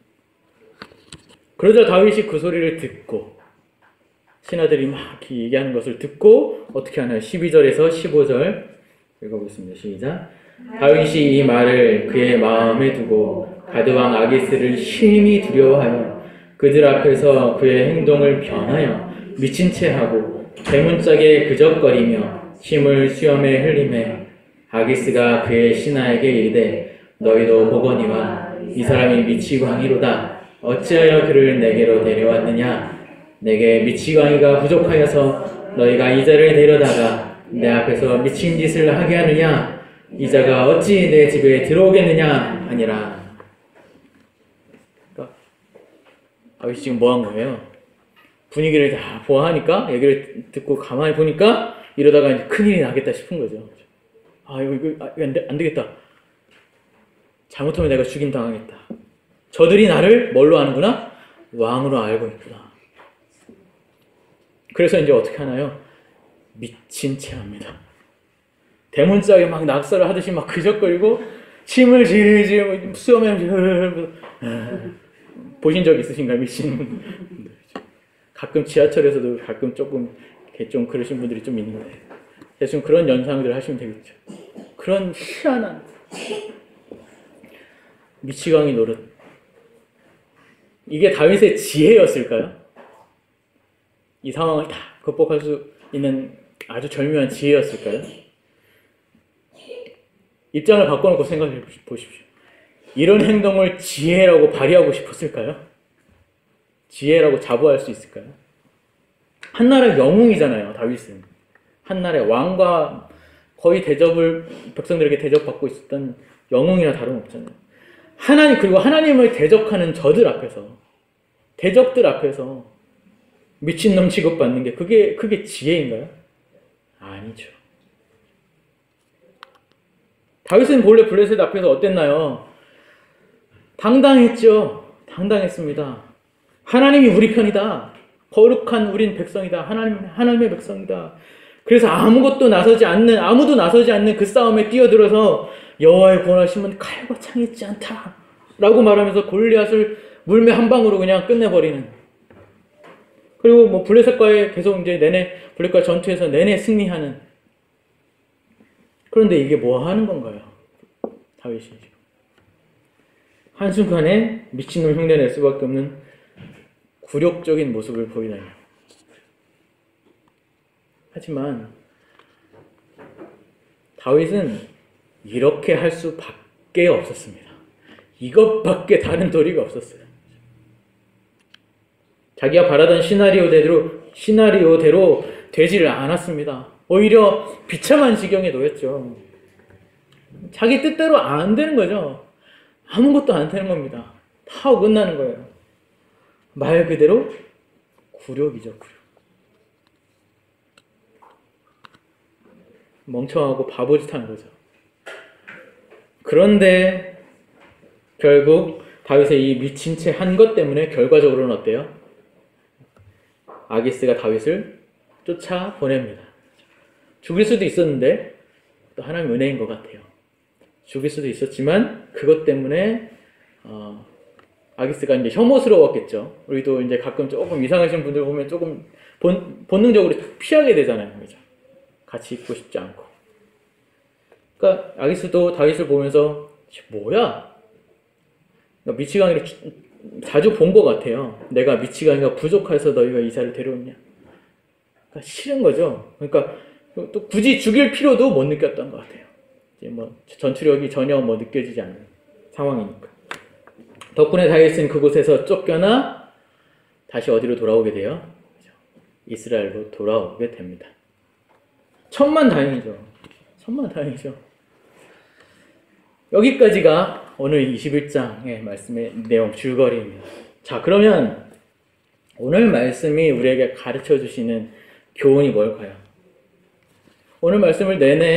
그러자 다윗이 그 소리를 듣고 신하들이 막 얘기하는 것을 듣고 어떻게 하나요? 12절에서 15절 읽어보겠습니다. 시작. 다윗이 이 말을 그의 마음에 두고 가드왕 아기스를 심히 두려워하여 그들 앞에서 그의 행동을 변하여 미친 채 하고 대문짝에 그적거리며 침을 수염에 흘리매 아기스가 그의 신하에게 이르되 너희도 보거니와 이 사람이 미치광이로다. 어찌하여 그를 내게로 데려왔느냐? 내게 미치광이가 부족하여서 너희가 이 자를 데려다가 내 앞에서 미친 짓을 하게 하느냐? 이 자가 어찌 내 집에 들어오겠느냐? 아니라. 다윗이 지금 뭐 한 거예요? 분위기를 다 보아하니까 얘기를 듣고 가만히 보니까 이러다가 이제 큰일이 나겠다 싶은 거죠. 아, 이거 안 되겠다. 잘못하면 내가 죽임 당하겠다. 저들이 나를 뭘로 아는구나? 왕으로 알고 있구나. 그래서 이제 어떻게 하나요? 미친 채 합니다. 대문짝에 막 낙서를 하듯이 막 그적거리고 침을 질질 수염에 보신 적 있으신가요? 미친 분들. 가끔 지하철에서도 가끔 조금 좀 그러신 분들이 좀 있는데 대충 그런 연상들 하시면 되겠죠. 그런 희한한 미치광이 노릇. 이게 다윗의 지혜였을까요? 이 상황을 다 극복할 수 있는 아주 절묘한 지혜였을까요? 입장을 바꿔놓고 생각해 보십시오. 이런 행동을 지혜라고 발휘하고 싶었을까요? 지혜라고 자부할 수 있을까요? 한나라의 영웅이잖아요, 다윗은. 한나라의 왕과 거의 백성들에게 대접받고 있었던 영웅이나 다름없잖아요. 그리고 하나님을 대적하는 대적들 앞에서 미친놈 취급받는 게 그게 지혜인가요? 아니죠. 다윗은 본래 블레셋 앞에서 어땠나요? 당당했죠. 당당했습니다. 하나님이 우리 편이다. 거룩한 우린 백성이다. 하나님의 백성이다. 그래서 아무도 나서지 않는 그 싸움에 뛰어들어서 여호와의 구원하심은 칼과 창이 있지 않다. 라고 말하면서 골리앗을 물매 한 방으로 그냥 끝내버리는. 그리고 뭐 블레셋과의 계속 이제 블레셋과 전투에서 내내 승리하는. 그런데 이게 뭐 하는 건가요? 다윗이 지금. 한순간에 미친놈 흉내 낼 수밖에 없는 굴욕적인 모습을 보이나요? 하지만 다윗은 이렇게 할 수밖에 없었습니다. 이것밖에 다른 도리가 없었어요. 자기가 바라던 시나리오대로 되지를 않았습니다. 오히려 비참한 지경에 놓였죠. 자기 뜻대로 안 되는 거죠. 아무것도 안 되는 겁니다. 다 어긋나는 거예요. 말 그대로 굴욕이죠, 굴욕. 멍청하고 바보짓 하는 거죠. 그런데 결국 다윗의 이 미친 채 한 것 때문에 결과적으로는 어때요? 아기스가 다윗을 쫓아보냅니다. 죽일 수도 있었는데 또 하나님의 은혜인 것 같아요. 죽일 수도 있었지만 그것 때문에 아기스가 이제 혐오스러웠겠죠. 우리도 이제 가끔 조금 이상하신 분들 보면 조금 본능적으로 피하게 되잖아요. 그죠? 같이 있고 싶지 않고. 그러니까 아기스도 다윗을 보면서 뭐야? 그러니까 미치광이를 자주 본 것 같아요. 내가 미치광이가 부족해서 너희가 이사를 데려왔냐? 그러니까 싫은 거죠. 그러니까 또 굳이 죽일 필요도 못 느꼈던 것 같아요. 이제 뭐 전투력이 전혀 느껴지지 않는 상황이니까. 덕분에 다윗은 그곳에서 쫓겨나 다시 어디로 돌아오게 돼요? 이스라엘로 돌아오게 됩니다. 천만다행이죠. 천만다행이죠. 여기까지가 오늘 21장의 말씀의 내용 줄거리입니다. 자, 그러면 오늘 말씀이 우리에게 가르쳐 주시는 교훈이 뭘까요? 오늘 말씀을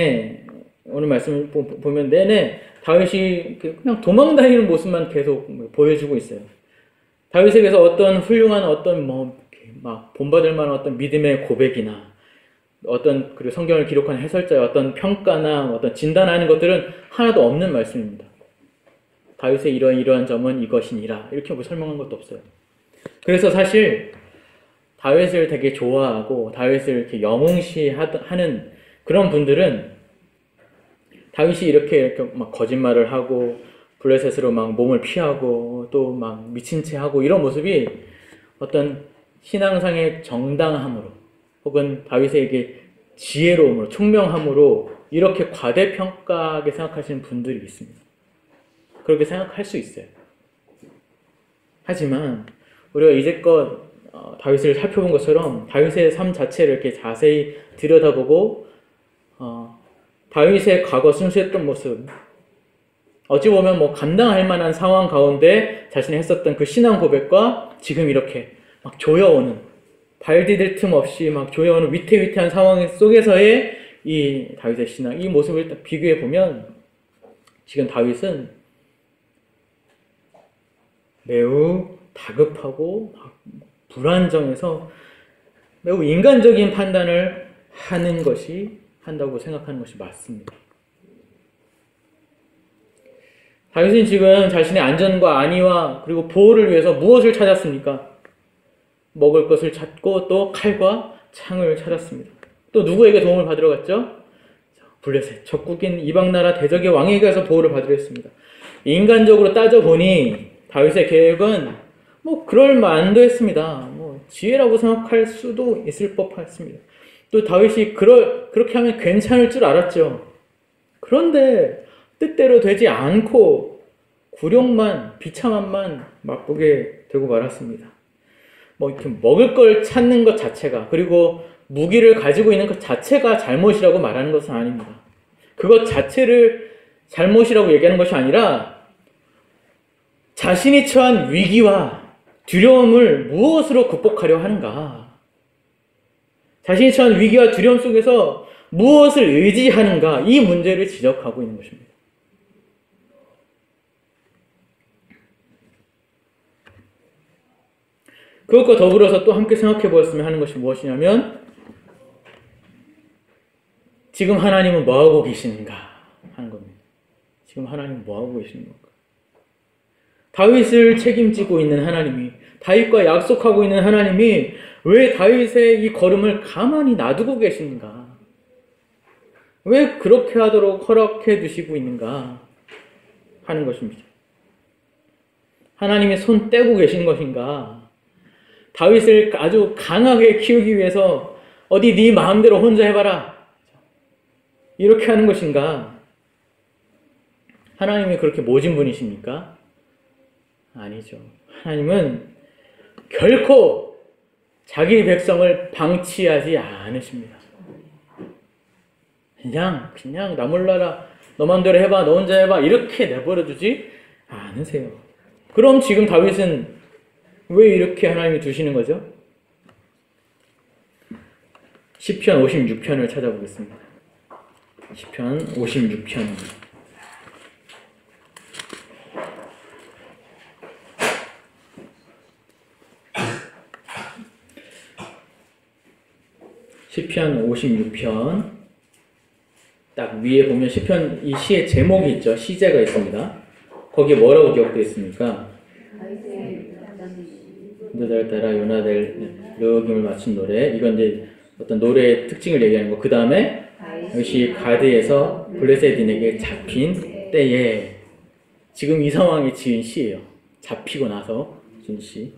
보면 내내 다윗이 그냥 도망다니는 모습만 계속 보여주고 있어요. 다윗에게서 어떤 훌륭한 막 본받을 만한 어떤 믿음의 고백이나 그리고 성경을 기록한 해설자의 어떤 평가나 어떤 진단하는 것들은 하나도 없는 말씀입니다. 다윗의 이러한 점은 이것이니라 이렇게 설명한 것도 없어요. 그래서 사실 다윗을 되게 좋아하고 다윗을 이렇게 영웅시하는 그런 분들은 다윗이 이렇게 막 거짓말을 하고 블레셋으로 막 몸을 피하고 또 막 미친 채 하고 이런 모습이 어떤 신앙상의 정당함으로 혹은 다윗에게 지혜로움으로 총명함으로 이렇게 과대평가하게 생각하시는 분들이 있습니다. 그렇게 생각할 수 있어요. 하지만 우리가 이제껏 다윗을 살펴본 것처럼 다윗의 삶 자체를 이렇게 자세히 들여다보고 다윗의 과거 순수했던 모습, 어찌 보면 감당할 만한 상황 가운데 자신이 했었던 그 신앙 고백과 지금 이렇게 막 조여오는 발 디딜 틈 없이 막 조여오는 위태위태한 상황 속에서의 이 다윗의 신앙, 이 모습을 딱 비교해 보면 지금 다윗은 매우 다급하고 불안정해서 매우 인간적인 판단을 한다고 생각하는 것이 맞습니다. 다윗은 지금 자신의 안전과 안위와 그리고 보호를 위해서 무엇을 찾았습니까? 먹을 것을 찾고 또 칼과 창을 찾았습니다. 또 누구에게 도움을 받으러 갔죠? 블레셋, 적국인 이방나라 대적의 왕에게 가서 보호를 받으려 했습니다. 인간적으로 따져보니 다윗의 계획은 그럴 만도 했습니다. 지혜라고 생각할 수도 있을 법했습니다. 또 다윗이 그렇게 하면 괜찮을 줄 알았죠. 그런데 뜻대로 되지 않고 굴욕만, 비참함만 맛보게 되고 말았습니다. 이렇게 먹을 걸 찾는 것 자체가, 그리고 무기를 가지고 있는 것 자체가 잘못이라고 말하는 것은 아닙니다. 그것 자체를 잘못이라고 얘기하는 것이 아니라 자신이 처한 위기와 두려움을 무엇으로 극복하려 하는가? 자신이 처한 위기와 두려움 속에서 무엇을 의지하는가? 이 문제를 지적하고 있는 것입니다. 그것과 더불어서 또 함께 생각해 보았으면 하는 것이 무엇이냐면 지금 하나님은 뭐하고 계시는가 하는 겁니다. 지금 하나님은 뭐하고 계시는 건가? 다윗을 책임지고 있는 하나님이, 다윗과 약속하고 있는 하나님이 왜 다윗의 이 걸음을 가만히 놔두고 계시는가? 왜 그렇게 하도록 허락해 두시고 있는가 하는 것입니다. 하나님이 손 떼고 계신 것인가? 다윗을 아주 강하게 키우기 위해서 어디 네 마음대로 혼자 해봐라 이렇게 하는 것인가? 하나님이 그렇게 모진 분이십니까? 아니죠. 하나님은 결코 자기 백성을 방치하지 않으십니다. 그냥 나 몰라라, 너 맘대로 해봐, 너 혼자 해봐 이렇게 내버려두지 않으세요. 그럼 지금 다윗은 왜 이렇게 하나님이 두시는 거죠? 시편 56편을 찾아보겠습니다. 시편 56편. 시편 56편 딱 위에 보면 시편 이 시의 제목이 있죠. 시제가 있습니다. 거기에 뭐라고 기록되어 있습니까? 인도자를 따라 요나델 르호김을 맞춘 노래. 이건 이제 어떤 노래의 특징을 얘기하는 거. 그 다음에 역시 가드에서 블레셋인에게 잡힌 때에, 지금 이 상황에 지은 시예요. 잡히고 나서 지은 시.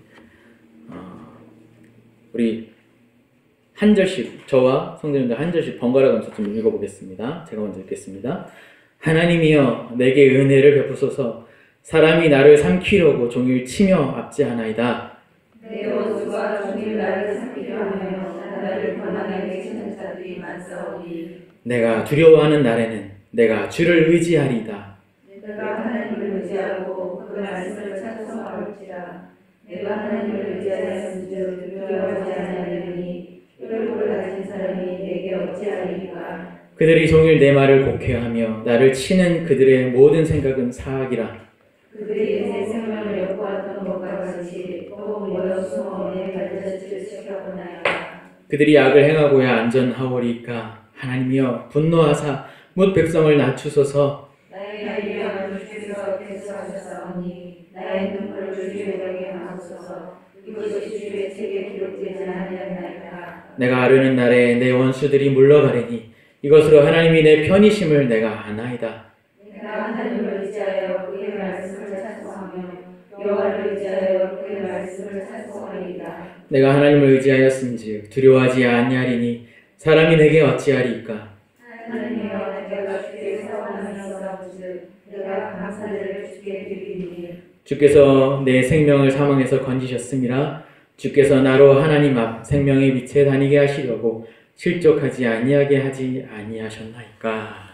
우리 한 절씩, 저와 성도님들 한 절씩 번갈아 가면서 좀 읽어보겠습니다. 제가 먼저 읽겠습니다. 하나님이여 내게 은혜를 베푸소서. 사람이 나를 삼키려고 종일 치며 압제하나이다. 내 원수가 종일 나를 삼키려 하며 나를 권한하게 치는 자들이 많사오니 내가 두려워하는 날에는 내가 주를 의지하리이다. 내가 하나님을 의지하고 그 말씀을 찬송하올지라. 내가 하나님을 의지하였은즉 두려워하지 아니하리니 혈육을 가진 사람이 내게 어찌하리까. 그들이 종일 내 말을 곡해하며 나를 치는 그들의 모든 생각은 사악이라. 그들이 내 생명을 엿보았던 것과 같이 또 모여 숨어 내 발자취를 지켜보나이다. 그들이 악을 행하고야 안전하오리까. 하나님이여 분노하사 뭇 백성을 낮추소서. 나의 미련을 주께서 대처하셨사오니 나의 눈물을 주님에게 하소서. 이것이 주의 책에 기록되지 아니하나이까. 내가 아르는 날에 내 원수들이 물러가리니 이것으로 하나님이 내 편이심을 내가 아나이다. 내가 하나님을 의지하여 그의 말씀을 찬송하며 여호와를 의지하여 그의 말씀을 찬송하리이다. 내가 하나님을 의지하였은즉 두려워하지 아니하리니 사람이 내게 어찌하리이까. 하나님이여 내가 주께 사원하였사온즉 내가 감사를 주께 드리니. 주께서 내 생명을 사망에서 건지셨음이라. 주께서 나로 하나님 앞 생명의 빛에 다니게 하시려고 실족하지 아니하게 하지 아니하셨나이까.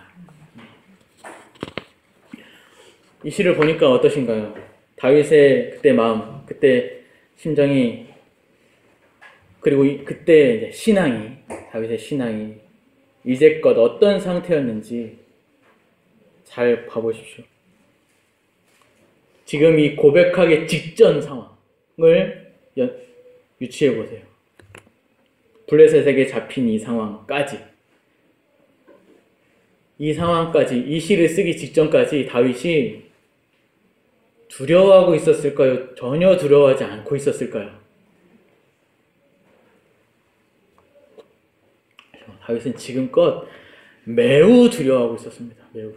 이 시를 보니까 어떠신가요? 다윗의 그때 마음, 그때 심정이 그리고 그때 이제 다윗의 신앙이 이제껏 어떤 상태였는지 잘 봐보십시오. 지금 이 고백하기 직전 상황을 유추해 보세요. 블레셋에게 잡힌 이 상황까지, 이 시를 쓰기 직전까지 다윗이 두려워하고 있었을까요? 전혀 두려워하지 않고 있었을까요? 다윗은 지금껏 매우 두려워하고 있었습니다. 매우.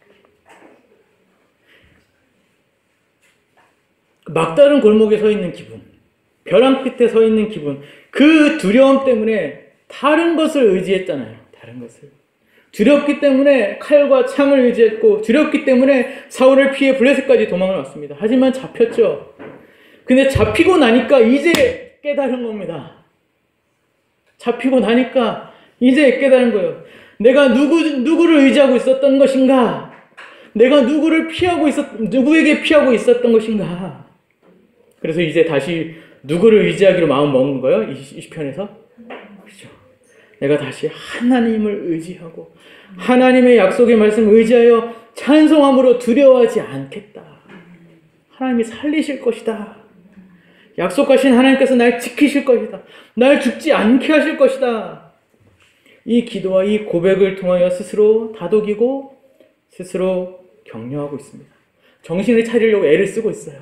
막다른 골목에 서 있는 기분, 벼랑 끝에 서 있는 기분, 그 두려움 때문에 다른 것을 의지했잖아요. 다른 것을. 두렵기 때문에 칼과 창을 의지했고, 두렵기 때문에 사울을 피해 블레셋까지 도망을 왔습니다. 하지만 잡혔죠. 근데 잡히고 나니까 이제 깨달은 겁니다. 잡히고 나니까 이제 깨달은 거예요. 내가 누구를 의지하고 있었던 것인가? 내가 누구에게 피하고 있었던 것인가? 그래서 이제 다시 누구를 의지하기로 마음 먹는 거예요? 20편에서. 그렇죠. 내가 다시 하나님을 의지하고 하나님의 약속의 말씀을 의지하여 찬송함으로 두려워하지 않겠다. 하나님이 살리실 것이다. 약속하신 하나님께서 날 지키실 것이다. 날 죽지 않게 하실 것이다. 이 기도와 이 고백을 통하여 스스로 다독이고 스스로 격려하고 있습니다. 정신을 차리려고 애를 쓰고 있어요.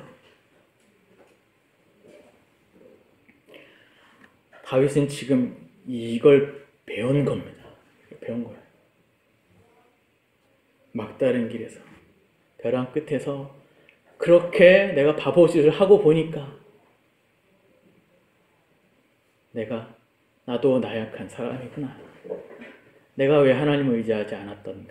다윗은 지금 이걸 배운 겁니다. 배운 거예요. 막다른 길에서, 벼랑 끝에서 그렇게 내가 바보짓을 하고 보니까 나도 나약한 사람이구나. 내가 왜 하나님을 의지하지 않았던가?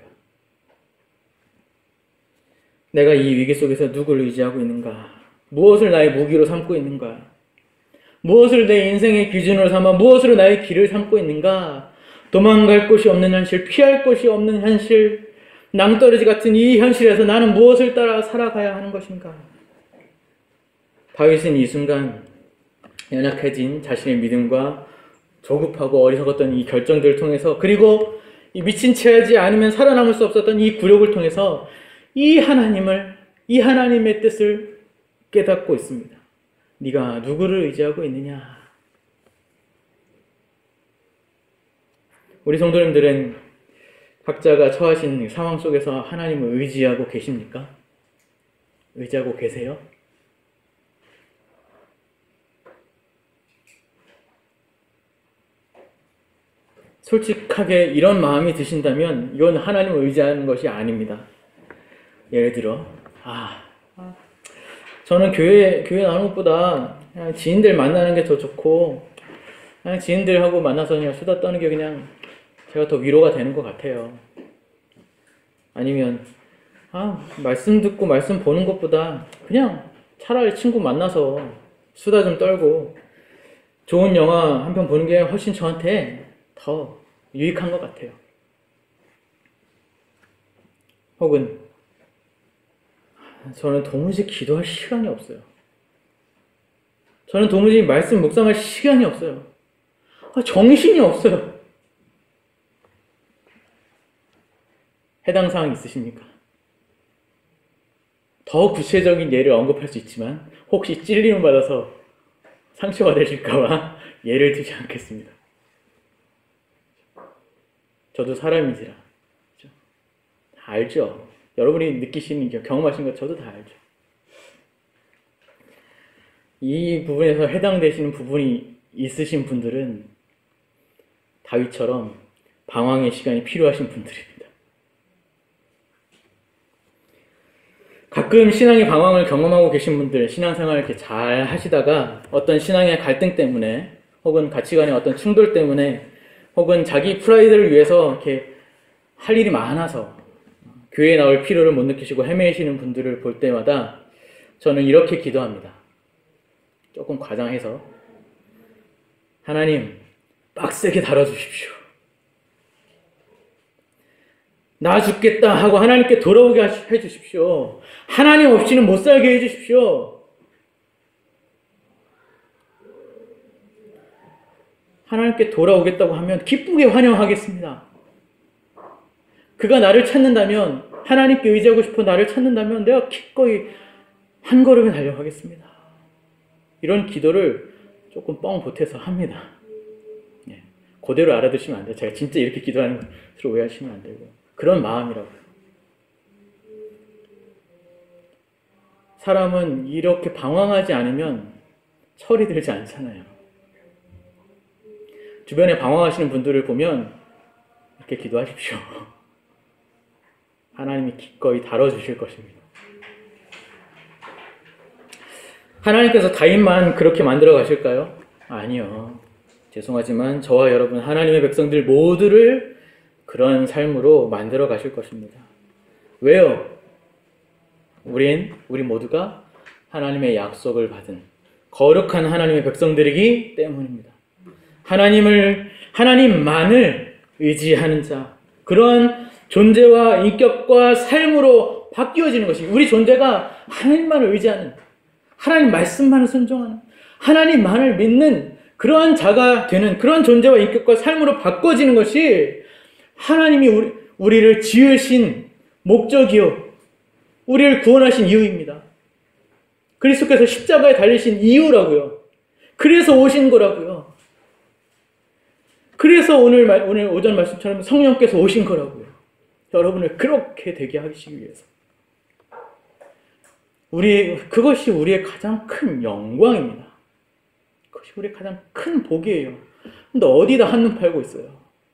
내가 이 위기 속에서 누구를 의지하고 있는가? 무엇을 나의 무기로 삼고 있는가? 무엇을 내 인생의 기준으로 삼아 무엇으로 나의 길을 삼고 있는가? 도망갈 곳이 없는 현실, 피할 곳이 없는 현실, 낭떠러지 같은 이 현실에서 나는 무엇을 따라 살아가야 하는 것인가? 다윗은 이 순간 연약해진 자신의 믿음과 조급하고 어리석었던 이 결정들을 통해서, 그리고 이 미친 채 하지 않으면 살아남을 수 없었던 이 굴욕을 통해서 이 하나님의 뜻을 깨닫고 있습니다. 네가 누구를 의지하고 있느냐? 우리 성도님들은 각자가 처하신 상황 속에서 하나님을 의지하고 계십니까? 의지하고 계세요? 솔직하게 이런 마음이 드신다면 이건 하나님을 의지하는 것이 아닙니다. 예를 들어 저는 교회 나오는 것보다 그냥 지인들 만나는 게 더 좋고, 그냥 지인들하고 만나서 그냥 수다 떠는 게 그냥 제가 더 위로가 되는 것 같아요. 아니면 말씀 듣고 말씀 보는 것보다 그냥 차라리 친구 만나서 수다 좀 떨고 좋은 영화 한 편 보는 게 훨씬 저한테 더 유익한 것 같아요. 혹은 저는 도무지 기도할 시간이 없어요. 저는 도무지 말씀 묵상할 시간이 없어요. 정신이 없어요. 해당 사항 있으십니까? 더 구체적인 예를 언급할 수 있지만 혹시 찔림을 받아서 상처가 되실까봐 예를 들지 않겠습니다. 저도 사람이지라. 그렇죠? 다 알죠? 여러분이 느끼시는, 경험하신 것 저도 다 알죠. 이 부분에서 해당되시는 부분이 있으신 분들은 다윗처럼 방황의 시간이 필요하신 분들입니다. 가끔 신앙의 방황을 경험하고 계신 분들, 신앙생활을 이렇게 잘 하시다가 어떤 신앙의 갈등 때문에, 혹은 가치관의 어떤 충돌 때문에, 혹은 자기 프라이드를 위해서 이렇게 할 일이 많아서 교회에 나올 필요를 못 느끼시고 헤매시는 분들을 볼 때마다 저는 이렇게 기도합니다. 조금 과장해서, 하나님 빡세게 다뤄주십시오. 나 죽겠다 하고 하나님께 돌아오게 해주십시오. 하나님 없이는 못 살게 해주십시오. 하나님께 돌아오겠다고 하면 기쁘게 환영하겠습니다. 그가 나를 찾는다면, 하나님께 의지하고 싶어 나를 찾는다면 내가 기꺼이 한 걸음에 달려가겠습니다. 이런 기도를 조금 뻥 보태서 합니다. 예, 그대로 알아두시면 안 돼요. 제가 진짜 이렇게 기도하는 것으로 오해하시면 안 되고. 그런 마음이라고요. 사람은 이렇게 방황하지 않으면 철이 들지 않잖아요. 주변에 방황하시는 분들을 보면 이렇게 기도하십시오. 하나님이 기꺼이 다뤄주실 것입니다. 하나님께서 다윗만 그렇게 만들어 가실까요? 아니요. 죄송하지만 저와 여러분, 하나님의 백성들 모두를 그런 삶으로 만들어 가실 것입니다. 왜요? 우리 모두가 하나님의 약속을 받은 거룩한 하나님의 백성들이기 때문입니다. 하나님만을 의지하는 자, 그런 존재와 인격과 삶으로 바뀌어지는 것이, 우리 존재가 하나님만을 의지하는, 하나님 말씀만을 순종하는, 하나님만을 믿는 그러한 자가 되는 그런 존재와 인격과 삶으로 바꿔지는 것이 하나님이 우리를 지으신 목적이요, 우리를 구원하신 이유입니다. 그리스도께서 십자가에 달리신 이유라고요. 그래서 오신 거라고요. 그래서 오늘 오전 말씀처럼 성령께서 오신 거라고요. 여러분을 그렇게 되게 하시기 위해서. 그것이 우리의 가장 큰 영광입니다. 그것이 우리의 가장 큰 복이에요. 근데 어디다 한눈 팔고 있어요?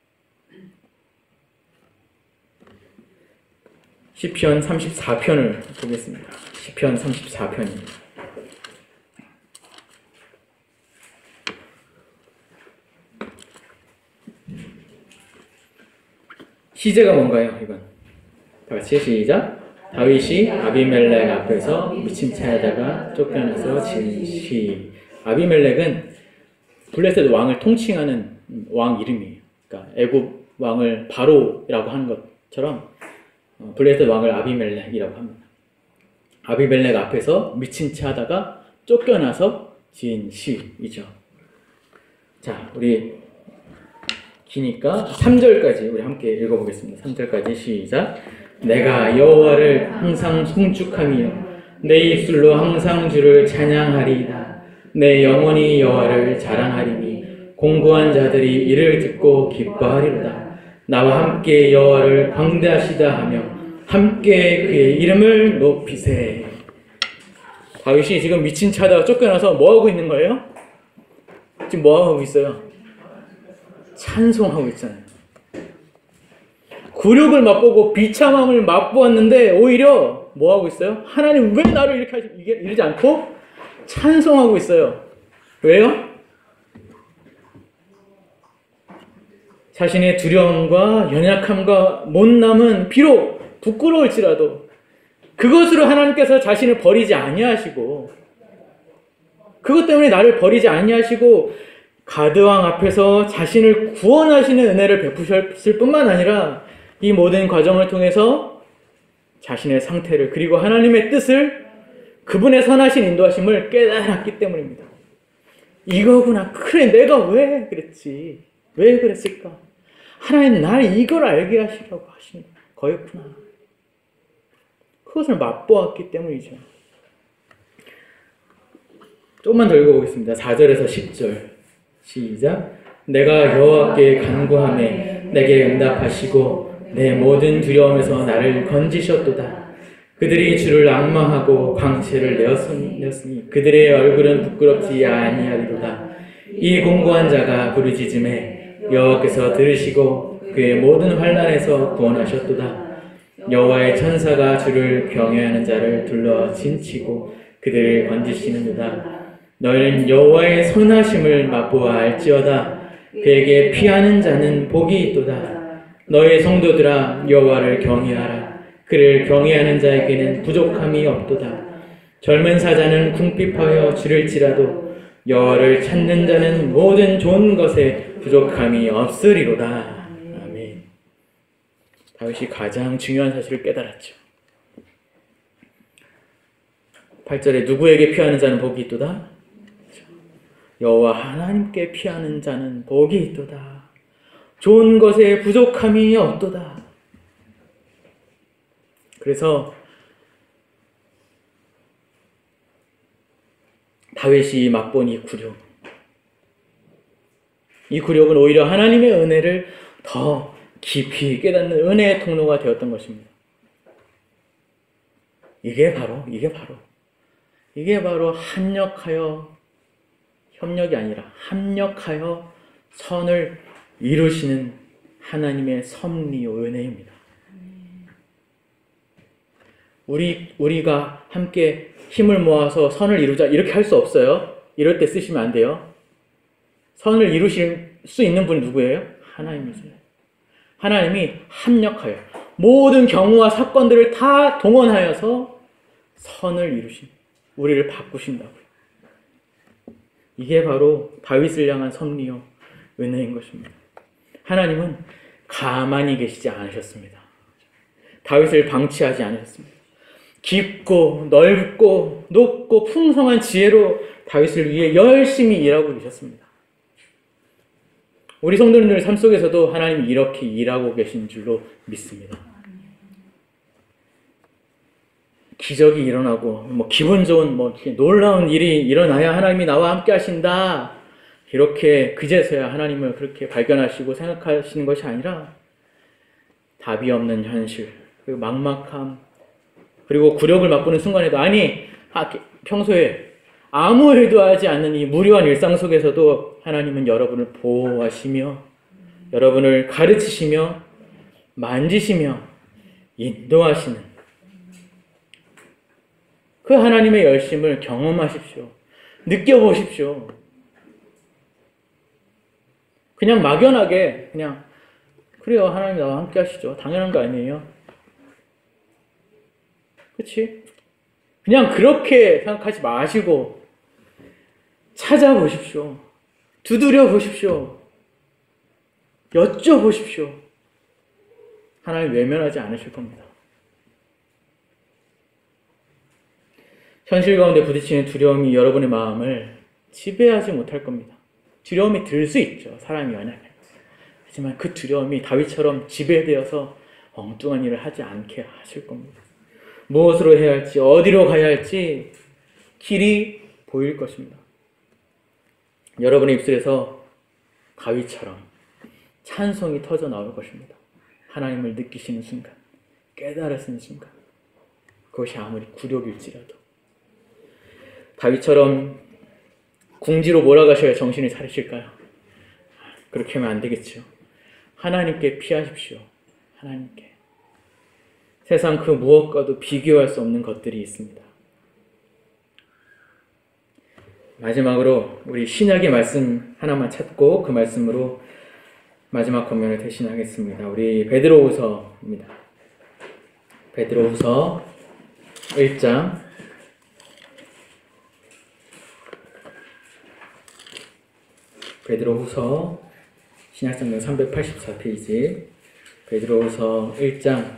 시편 34편을 보겠습니다. 시편 34편입니다. 시제가 뭔가요, 이건? 다 같이 시작. 다윗이 아비멜렉 앞에서 미친 채 하다가 쫓겨나서 지은 시. 아비멜렉은 블레셋 왕을 통칭하는 왕 이름이에요. 그러니까 애굽 왕을 바로라고 하는 것처럼 블레셋 왕을 아비멜렉이라고 합니다. 아비멜렉 앞에서 미친 채 하다가 쫓겨나서 지은 시이죠. 자, 우리 기니까 3절까지 우리 함께 읽어보겠습니다. 3절까지 시작. 내가 여호와를 항상 송축하며 내 입술로 항상 주를 찬양하리이다. 내 영혼이 여호와를 자랑하리니 공고한 자들이 이를 듣고 기뻐하리로다. 나와 함께 여호와를 광대하시다 하며 함께 그의 이름을 높이세. 다윗이 지금 미친 채 하다가 쫓겨나서 뭐하고 있는 거예요? 지금 뭐하고 있어요? 찬송하고 있잖아요. 굴욕을 맛보고 비참함을 맛보았는데 오히려 뭐하고 있어요? 하나님 왜 나를 이렇게 하시지? 이러지 않고 찬송하고 있어요. 왜요? 자신의 두려움과 연약함과 못남은 비록 부끄러울지라도 그것으로 하나님께서 자신을 버리지 아니하시고, 그것 때문에 나를 버리지 아니하시고 가드왕 앞에서 자신을 구원하시는 은혜를 베푸셨을 뿐만 아니라 이 모든 과정을 통해서 자신의 상태를, 그리고 하나님의 뜻을, 그분의 선하신 인도하심을 깨달았기 때문입니다. 이거구나. 그래, 내가 왜 그랬지? 왜 그랬을까? 하나님 날 이걸 알게 하시려고 하신 거였구나. 그것을 맛보았기 때문이죠. 조금만 더 읽어보겠습니다. 4절에서 10절 시작. 내가 여호와께 간구하매 내게 응답하시고 내 모든 두려움에서 나를 건지셨도다. 그들이 주를 앙망하고 광채를 내었으니 그들의 얼굴은 부끄럽지 아니하리로다. 이 공고한 자가 부르짖음에 여호와께서 들으시고 그의 모든 환난에서 구원하셨도다. 여호와의 천사가 주를 경외하는 자를 둘러 진치고 그들을 건지시는도다. 너희는 여호와의 선하심을 맛보아 알지어다. 그에게 피하는 자는 복이 있도다. 너희 성도들아 여호와를 경외하라. 그를 경외하는 자에게는 부족함이 없도다. 젊은 사자는 궁핍하여 줄일지라도 여호와를 찾는 자는 모든 좋은 것에 부족함이 없으리로다. 아멘. 다윗이 가장 중요한 사실을 깨달았죠. 8절에 누구에게 피하는 자는 복이 있도다. 여호와 하나님께 피하는 자는 복이 있도다. 좋은 것에 부족함이 없도다. 그래서 다윗이 맛본 이 굴욕, 이 굴욕은 오히려 하나님의 은혜를 더 깊이 깨닫는 은혜의 통로가 되었던 것입니다. 이게 바로 협력이 아니라 합력하여 선을 이루시는 하나님의 섭리 은혜입니다. 우리가 함께 힘을 모아서 선을 이루자 이렇게 할 수 없어요. 이럴 때 쓰시면 안 돼요. 선을 이루실 수 있는 분이 누구예요? 하나님이세요. 하나님이 합력하여 모든 경우와 사건들을 다 동원하여서 선을 이루신, 우리를 바꾸신다고요. 이게 바로 다윗을 향한 섭리요 은혜인 것입니다. 하나님은 가만히 계시지 않으셨습니다. 다윗을 방치하지 않으셨습니다. 깊고 넓고 높고 풍성한 지혜로 다윗을 위해 열심히 일하고 계셨습니다. 우리 성도님들 삶 속에서도 하나님이 이렇게 일하고 계신 줄로 믿습니다. 기적이 일어나고 기분 좋은 놀라운 일이 일어나야 하나님이 나와 함께 하신다. 이렇게 그제서야 하나님을 그렇게 발견하시고 생각하시는 것이 아니라 답이 없는 현실, 그리고 막막함, 그리고 굴욕을 맛보는 순간에도 평소에 아무 일도 하지 않는 이 무료한 일상 속에서도 하나님은 여러분을 보호하시며 여러분을 가르치시며 만지시며 인도하시는 그 하나님의 열심을 경험하십시오. 느껴보십시오. 그냥 막연하게 그래요, 하나님 나와 함께 하시죠. 당연한 거 아니에요? 그치? 그냥 그렇게 생각하지 마시고 찾아보십시오. 두드려 보십시오. 여쭤보십시오. 하나님 외면하지 않으실 겁니다. 현실 가운데 부딪히는 두려움이 여러분의 마음을 지배하지 못할 겁니다. 두려움이 들 수 있죠. 사람이 만약에. 하지만 그 두려움이 다윗처럼 지배되어서 엉뚱한 일을 하지 않게 하실 겁니다. 무엇으로 해야 할지, 어디로 가야 할지 길이 보일 것입니다. 여러분의 입술에서 다윗처럼 찬송이 터져 나올 것입니다. 하나님을 느끼시는 순간, 깨달으시는 순간, 그것이 아무리 굴욕일지라도. 다윗처럼 궁지로 몰아가셔야 정신을 차리실까요? 그렇게 하면 안 되겠죠. 하나님께 피하십시오. 하나님께. 세상 그 무엇과도 비교할 수 없는 것들이 있습니다. 마지막으로 우리 신약의 말씀 하나만 찾고 그 말씀으로 마지막 권면을 대신하겠습니다. 우리 베드로후서입니다. 베드로후서 1장 베드로후서 신약성경 384페이지 베드로후서 1장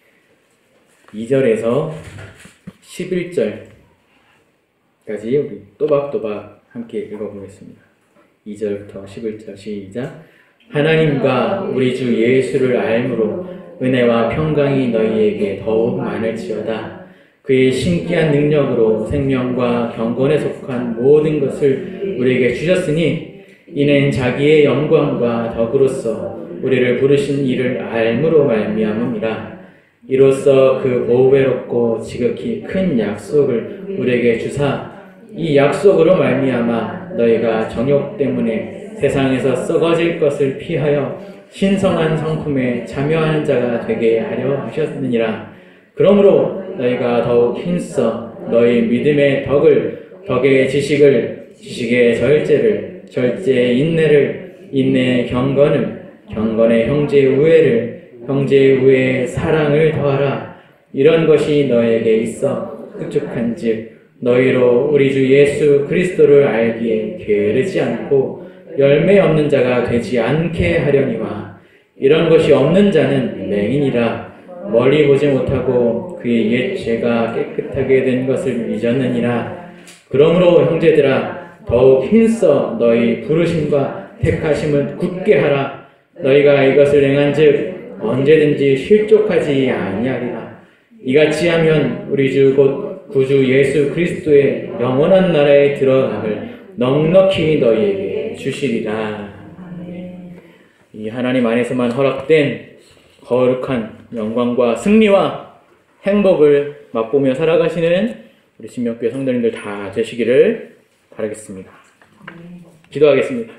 2절에서 11절까지 우리 또박또박 함께 읽어보겠습니다. 2절부터 11절 시작. 하나님과 우리 주 예수를 알므로 은혜와 평강이 너희에게 더욱 많을지어다. 그의 신기한 능력으로 생명과 경건에 속한 모든 것을 우리에게 주셨으니 이는 자기의 영광과 덕으로서 우리를 부르신 이를 알므로 말미암음이라. 이로써 그 보배롭고 지극히 큰 약속을 우리에게 주사 이 약속으로 말미암아 너희가 정욕 때문에 세상에서 썩어질 것을 피하여 신성한 성품에 참여하는 자가 되게 하려 하셨느니라. 그러므로 너희가 더욱 힘써 너희 믿음의 덕을, 덕의 지식을, 지식의 절제를, 절제의 인내를, 인내의 경건을, 경건의 형제의 우애를, 형제의 우애에 사랑을 더하라. 이런 것이 너에게 있어 흡족한즉 너희로 우리 주 예수 그리스도를 알기에 게으르지 않고 열매 없는 자가 되지 않게 하려니와. 이런 것이 없는 자는 맹인이라. 멀리 보지 못하고 그의 옛 죄가 깨끗하게 된 것을 잊었느니라. 그러므로 형제들아, 더욱 힘써 너희 부르심과 택하심을 굳게 하라. 너희가 이것을 행한즉 언제든지 실족하지 아니하리라. 이같이 하면 우리 주 곧 구주 예수 그리스도의 영원한 나라에 들어가길 넉넉히 너희에게 주시리라. 이 하나님 안에서만 허락된 거룩한 영광과 승리와 행복을 맛보며 살아가시는 우리 신명교회 성도님들 다 되시기를 바라겠습니다. 기도하겠습니다.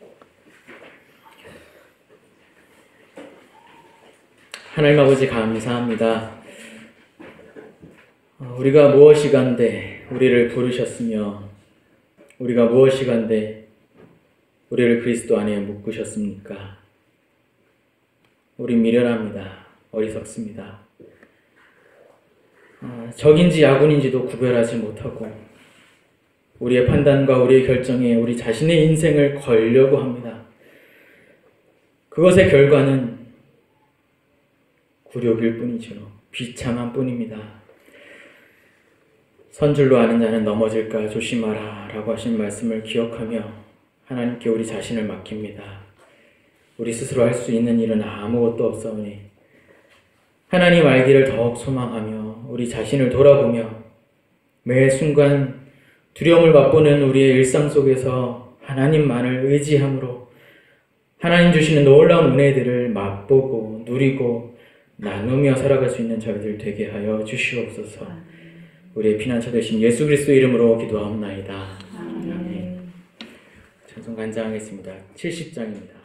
하나님 아버지 감사합니다. 우리가 무엇이간데 우리를 부르셨으며 우리가 무엇이간데 우리를 그리스도 안에 묶으셨습니까? 우리 미련합니다. 어리석습니다. 적인지 야군인지도 구별하지 못하고 우리의 판단과 우리의 결정에 우리 자신의 인생을 걸려고 합니다. 그것의 결과는 굴욕일 뿐이죠. 비참한 뿐입니다. 선줄로 아는 자는 넘어질까 조심하라 라고 하신 말씀을 기억하며 하나님께 우리 자신을 맡깁니다. 우리 스스로 할 수 있는 일은 아무것도 없사오니 하나님 알기를 더욱 소망하며 우리 자신을 돌아보며 매 순간 두려움을 맛보는 우리의 일상 속에서 하나님만을 의지함으로 하나님 주시는 놀라운 은혜들을 맛보고 누리고 나누며 살아갈 수 있는 저희들 되게 하여 주시옵소서. 우리의 피난처 되신 예수 그리스도 이름으로 기도하옵나이다. 아멘. 찬송 간장하겠습니다. 70장입니다.